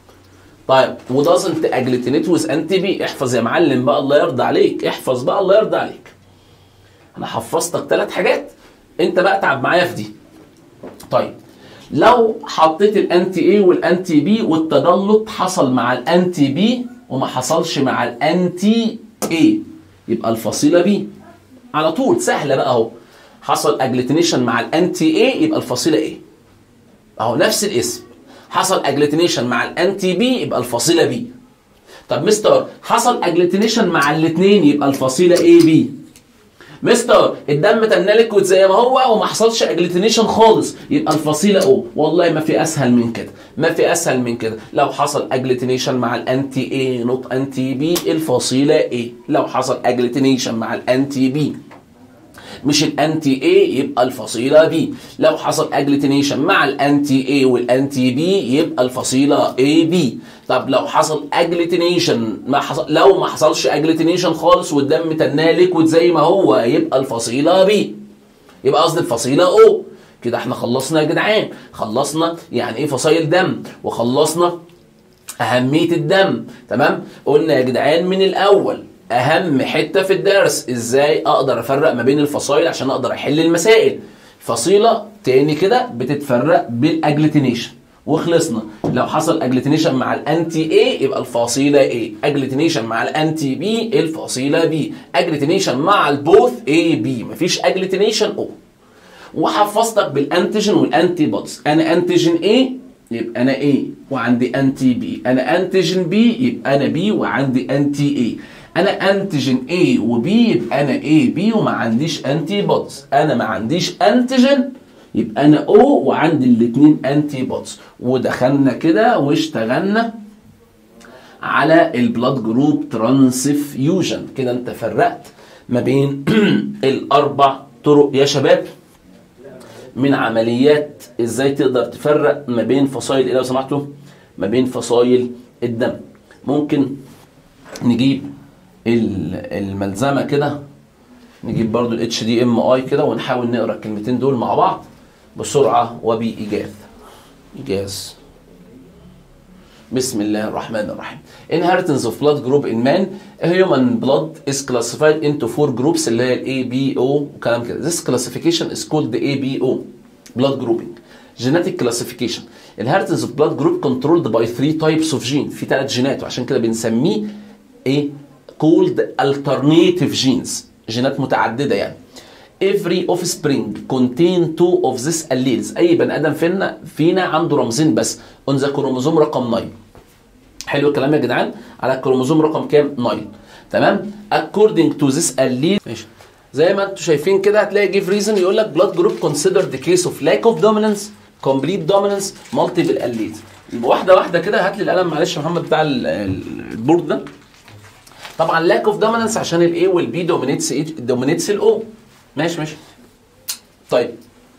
طيب ودازنت اجليتينيت ويز انتي بي. احفظ يا معلم بقى الله يرضى عليك، احفظ بقى الله يرضى عليك. انا حفظتك ثلاث حاجات، انت بقى اتعب معايا في دي. طيب لو حطيت الانتي اي والانتي بي والتجلط حصل مع الانتي بي وما حصلش مع الانتي اي، يبقى الفصيله بي على طول. سهله بقى اهو، حصل اجليتينيشن مع الانتي اي يبقى الفصيله ايه اهو، نفس الاسم. حصل اجليتينيشن مع الانتي بي يبقى الفصيله بي. طب مستر حصل اجليتينيشن مع الاثنين يبقى الفصيله اي بي. مستر الدم تنى ليكويد زي ما هو وما حصلش اجليتينيشن خالص يبقى الفصيله او. والله ما في اسهل من كده، ما في اسهل من كده. لو حصل اجليتينيشن مع الانتي اي نوت انتي بي الفصيله ايه. لو حصل اجليتينيشن مع الانتي بي مش الانتي اي يبقى الفصيله بي. لو حصل اجليتينيشن مع الانتي اي والانتي بي يبقى الفصيله اي بي. طب لو حصل اجليتينيشن ما حصل لو ما حصلش اجليتينيشن خالص والدم تناه ليكويد زي ما هو يبقى الفصيله بي. يبقى قصدي الفصيله او. كده احنا خلصنا يا جدعان، خلصنا يعني ايه فصائل دم، وخلصنا اهميه الدم. تمام؟ قلنا يا جدعان من الاول اهم حته في الدرس ازاي اقدر افرق ما بين الفصائل عشان اقدر احل المسائل. فصيله تاني كده بتتفرق بالاجليتينيشن وخلصنا. لو حصل اجليتينيشن مع الانتي اي يبقى الفصيله اي، اجليتينيشن مع الانتي بي الفصيله بي، اجليتينيشن مع البوث اي بي، مفيش اجليتينيشن او. وحفظتك بالانتيجين والانتي بوديز. انا انتيجين اي يبقى انا ايه وعندي انتي بي، انا انتيجين بي يبقى انا بي وعندي انتي ايه. انا انتيجين A و B يبقى انا A B وما عنديش انتي بودز. انا ما عنديش انتيجين يبقى انا O وعندي الاثنين انتي بودز. ودخلنا كده واشتغلنا على البلاد جروب ترانسفيوجن. كده انت فرقت ما بين الاربع طرق يا شباب من عمليات ازاي تقدر تفرق ما بين فصائل ايه لو سمحتوا؟ ما بين فصائل الدم. ممكن نجيب الملزمه كده، نجيب برضو ال اتش دي ام اي كده ونحاول نقرا الكلمتين دول مع بعض بسرعه وبايجاز. ايجاز. بسم الله الرحمن الرحيم. Inheritance of blood group in man. Human blood is classified into four groups اللي هي ال A B O وكلام كده. This classification is called the A B O blood grouping. Genetic classification. Inheritance of blood group controlled by three types of gene. في ثلاث جينات وعشان كده بنسميه ايه؟ called alternative genes. جينات متعددة يعني. Every offspring contain two of these alleles. أي بني آدم فينا فينا عنده رمزين بس on the chromosome رقم تسعة. حلو الكلام يا جدعان؟ على الكروموزوم رقم كام؟ تسعة. تمام؟ According to this allele. ماشي. زي ما انتم شايفين كده هتلاقي give reason يقول لك blood group considered the case of lack of dominance, complete dominance, multiple alleles. يبقى واحدة واحدة كده. هات لي القلم معلش يا محمد بتاع البورد ده. طبعا lack of dominance عشان ال A وال B dominates dominates ال O. ماشي ماشي. طيب.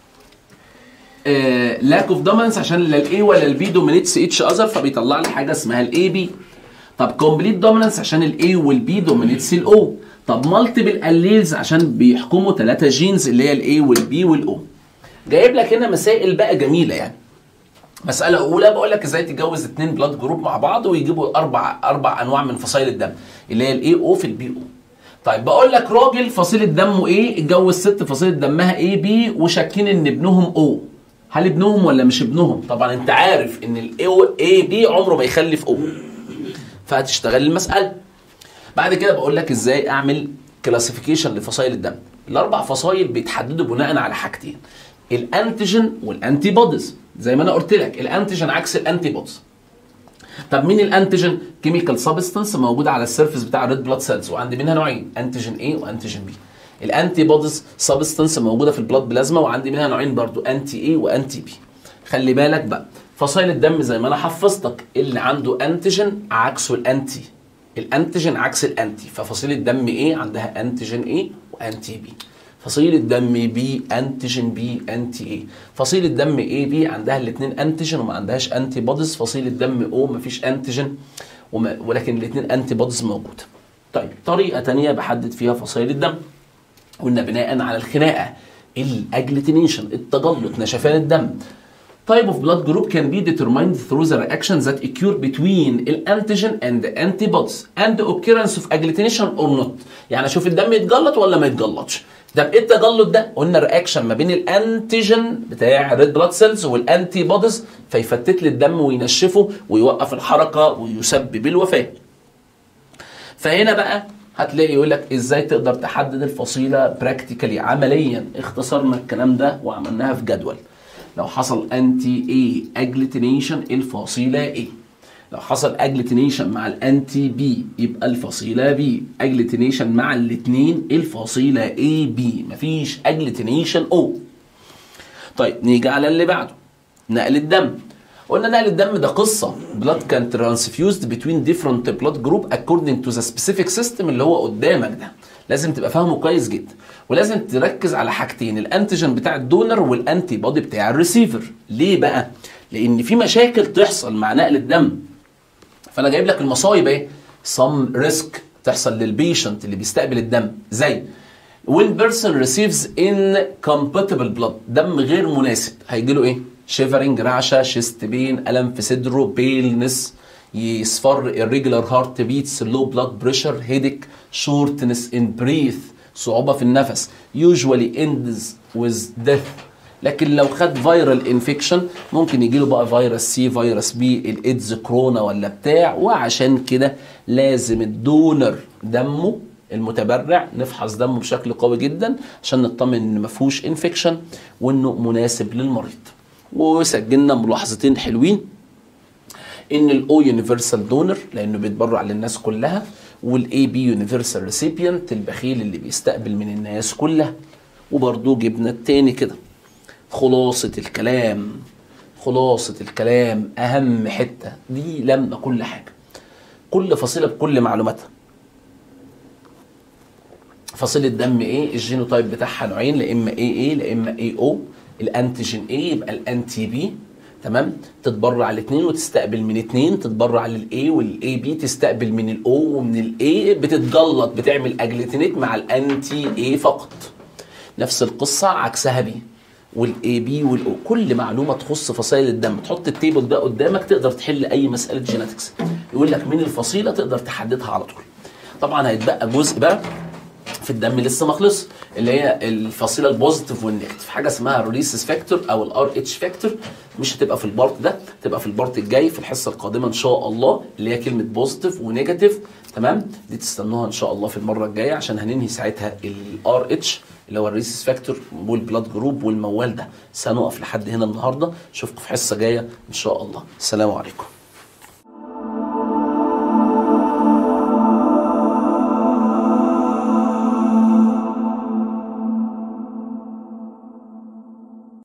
آه lack of dominance عشان لا ال A ولا ال B dominates each other فبيطلع لي حاجة اسمها ال A B. طب complete dominance عشان ال A وال B dominates ال O. طب multiple alleles عشان بيحكموا ثلاثة جينز اللي هي ال A وال B وال O. جايب لك هنا مسائل بقى جميلة يعني. مسألة أولى بقول لك إزاي تجوز اتنين بلاد جروب مع بعض ويجيبوا أربع أربع أنواع من فصائل الدم اللي هي ال A O في ال B O. طيب بقول لك راجل فصيلة دمه ايه اتجوز ست فصيلة دمها اي بي وشاكين ان ابنهم او. هل ابنهم ولا مش ابنهم؟ طبعا انت عارف ان الاي بي عمره ما يخلف او. فهتشتغل المسألة. بعد كده بقول لك ازاي اعمل كلاسيفيكيشن لفصائل الدم. الاربع فصائل بيتحددوا بناء على حاجتين. الانتيجين والانتي بوديز. زي ما انا قلت لك الانتيجين عكس الانتي بوديز. طب مين الانتيجين؟ كيميكال سبستانس موجوده على السيرفيس بتاع الريد بلاد سيلز وعندي منها نوعين انتيجين A وانتيجين B. الانتي بوديز سبستانس موجوده في البلاد بلازما وعندي منها نوعين برضو انتي A وانتي B. خلي بالك بقى فصائل الدم زي ما انا حفظتك اللي عنده انتيجين عكسه الانتي. الانتيجين عكس الانتي ففصيله دم A عندها انتيجين A وانتي B. فصيلة دم B انتيجين B انتي A. فصيلة دم A B عندها الاثنين انتيجين وما عندهاش انتي بوديز. فصيلة دم O مفيش انتيجين ولكن الاثنين انتي بوديز موجودة. طيب طريقة تانية بحدد فيها فصائل الدم. قلنا بناء على الخناقة الاجلوتينيشن التجلط نشفان الدم. Type of blood group can be determined through the reactions that occur between الانتيجين and the antibodies and the occurrence of agglutination or not. يعني اشوف الدم يتجلط ولا ما يتجلطش. ده ايه التجلط ده؟ قلنا رياكشن ما بين الانتيجين بتاع الريد بلاد سيلز والانتي بوديز فيفتت لي الدم وينشفه ويوقف الحركه ويسبب الوفاه. فهنا بقى هتلاقي يقول لك ازاي تقدر تحدد الفصيله براكتيكالي عمليا. اختصرنا الكلام ده وعملناها في جدول. لو حصل انتي اي اجلوتينيشن الفصيله ايه؟ لو حصل اجلوتينيشن مع الانتي بي يبقى الفصيله بي. اجلوتينيشن مع الاثنين الفصيله اي بي. مفيش اجلوتينيشن او. طيب نيجي على اللي بعده نقل الدم. قلنا نقل الدم ده قصه. blood can transfused between different blood group according to the specific system اللي هو قدامك ده. لازم تبقى فاهمه كويس جدا ولازم تركز على حاجتين الانتيجين بتاع الدونر والانتي بودي بتاع الريسيفر. ليه بقى؟ لان في مشاكل تحصل مع نقل الدم. فانا جايب لك المصايب ايه؟ some risk تحصل للبيشنت اللي بيستقبل الدم زي when person receives incompatible blood دم غير مناسب هيجي له ايه؟ شيفرنج رعشه شيست بين الم في صدره بيلنس يصفر irregular heart beats low blood pressure headache shortness in breath صعوبه في النفس usually ends with death. لكن لو خد فيرال انفكشن ممكن يجي له بقى فيروس سي فيروس بي الايدز كورونا ولا بتاع. وعشان كده لازم الدونر دمه المتبرع نفحص دمه بشكل قوي جدا عشان نطمن ان ما فيهوش انفكشن وانه مناسب للمريض. وسجلنا ملاحظتين حلوين ان الاو يونيفرسال دونر لانه بيتبرع للناس كلها والاي بي يونيفرسال ريسيبيانت، البخيل اللي بيستقبل من الناس كلها. وبرضو جبنا التاني كده. خلاصة الكلام، خلاصة الكلام أهم حتة دي لما كل حاجة، كل فصيلة بكل معلوماتها. فصيلة دم ايه؟ الجينوتايب بتاعها نوعين، لا اما اي اي لا اما اي او. الانتيجين ايه يبقى الانتي بي، تمام، تتبرع الاثنين وتستقبل من اثنين، تتبرع للاي والاي بي تستقبل من الاو، ومن الاي بتتجلط بتعمل اجليتينيت مع الانتي اي فقط. نفس القصه عكسها بي، والاي بي والاو. كل معلومه تخص فصائل الدم تحط التيبل ده قدامك تقدر تحل اي مساله جيناتكس، يقول لك مين الفصيله تقدر تحددها على طول. طبعا هيتبقى جزء بقى في الدم لسه ما خلص، اللي هي الفصيله البوزيتيف والنيجاتيف، حاجه اسمها الريسيس فاكتور او الار اتش فاكتور. مش هتبقى في البارت ده، تبقى في البارت الجاي في الحصه القادمه ان شاء الله، اللي هي كلمه بوزيتيف ونيجاتيف، تمام. دي تستنوها ان شاء الله في المره الجايه، عشان هننهي ساعتها الار اتش اللي هو الريسيس فاكتور والبلاد جروب والموال ده. سنقف لحد هنا النهارده، اشوفكم في حصه جايه ان شاء الله. السلام عليكم.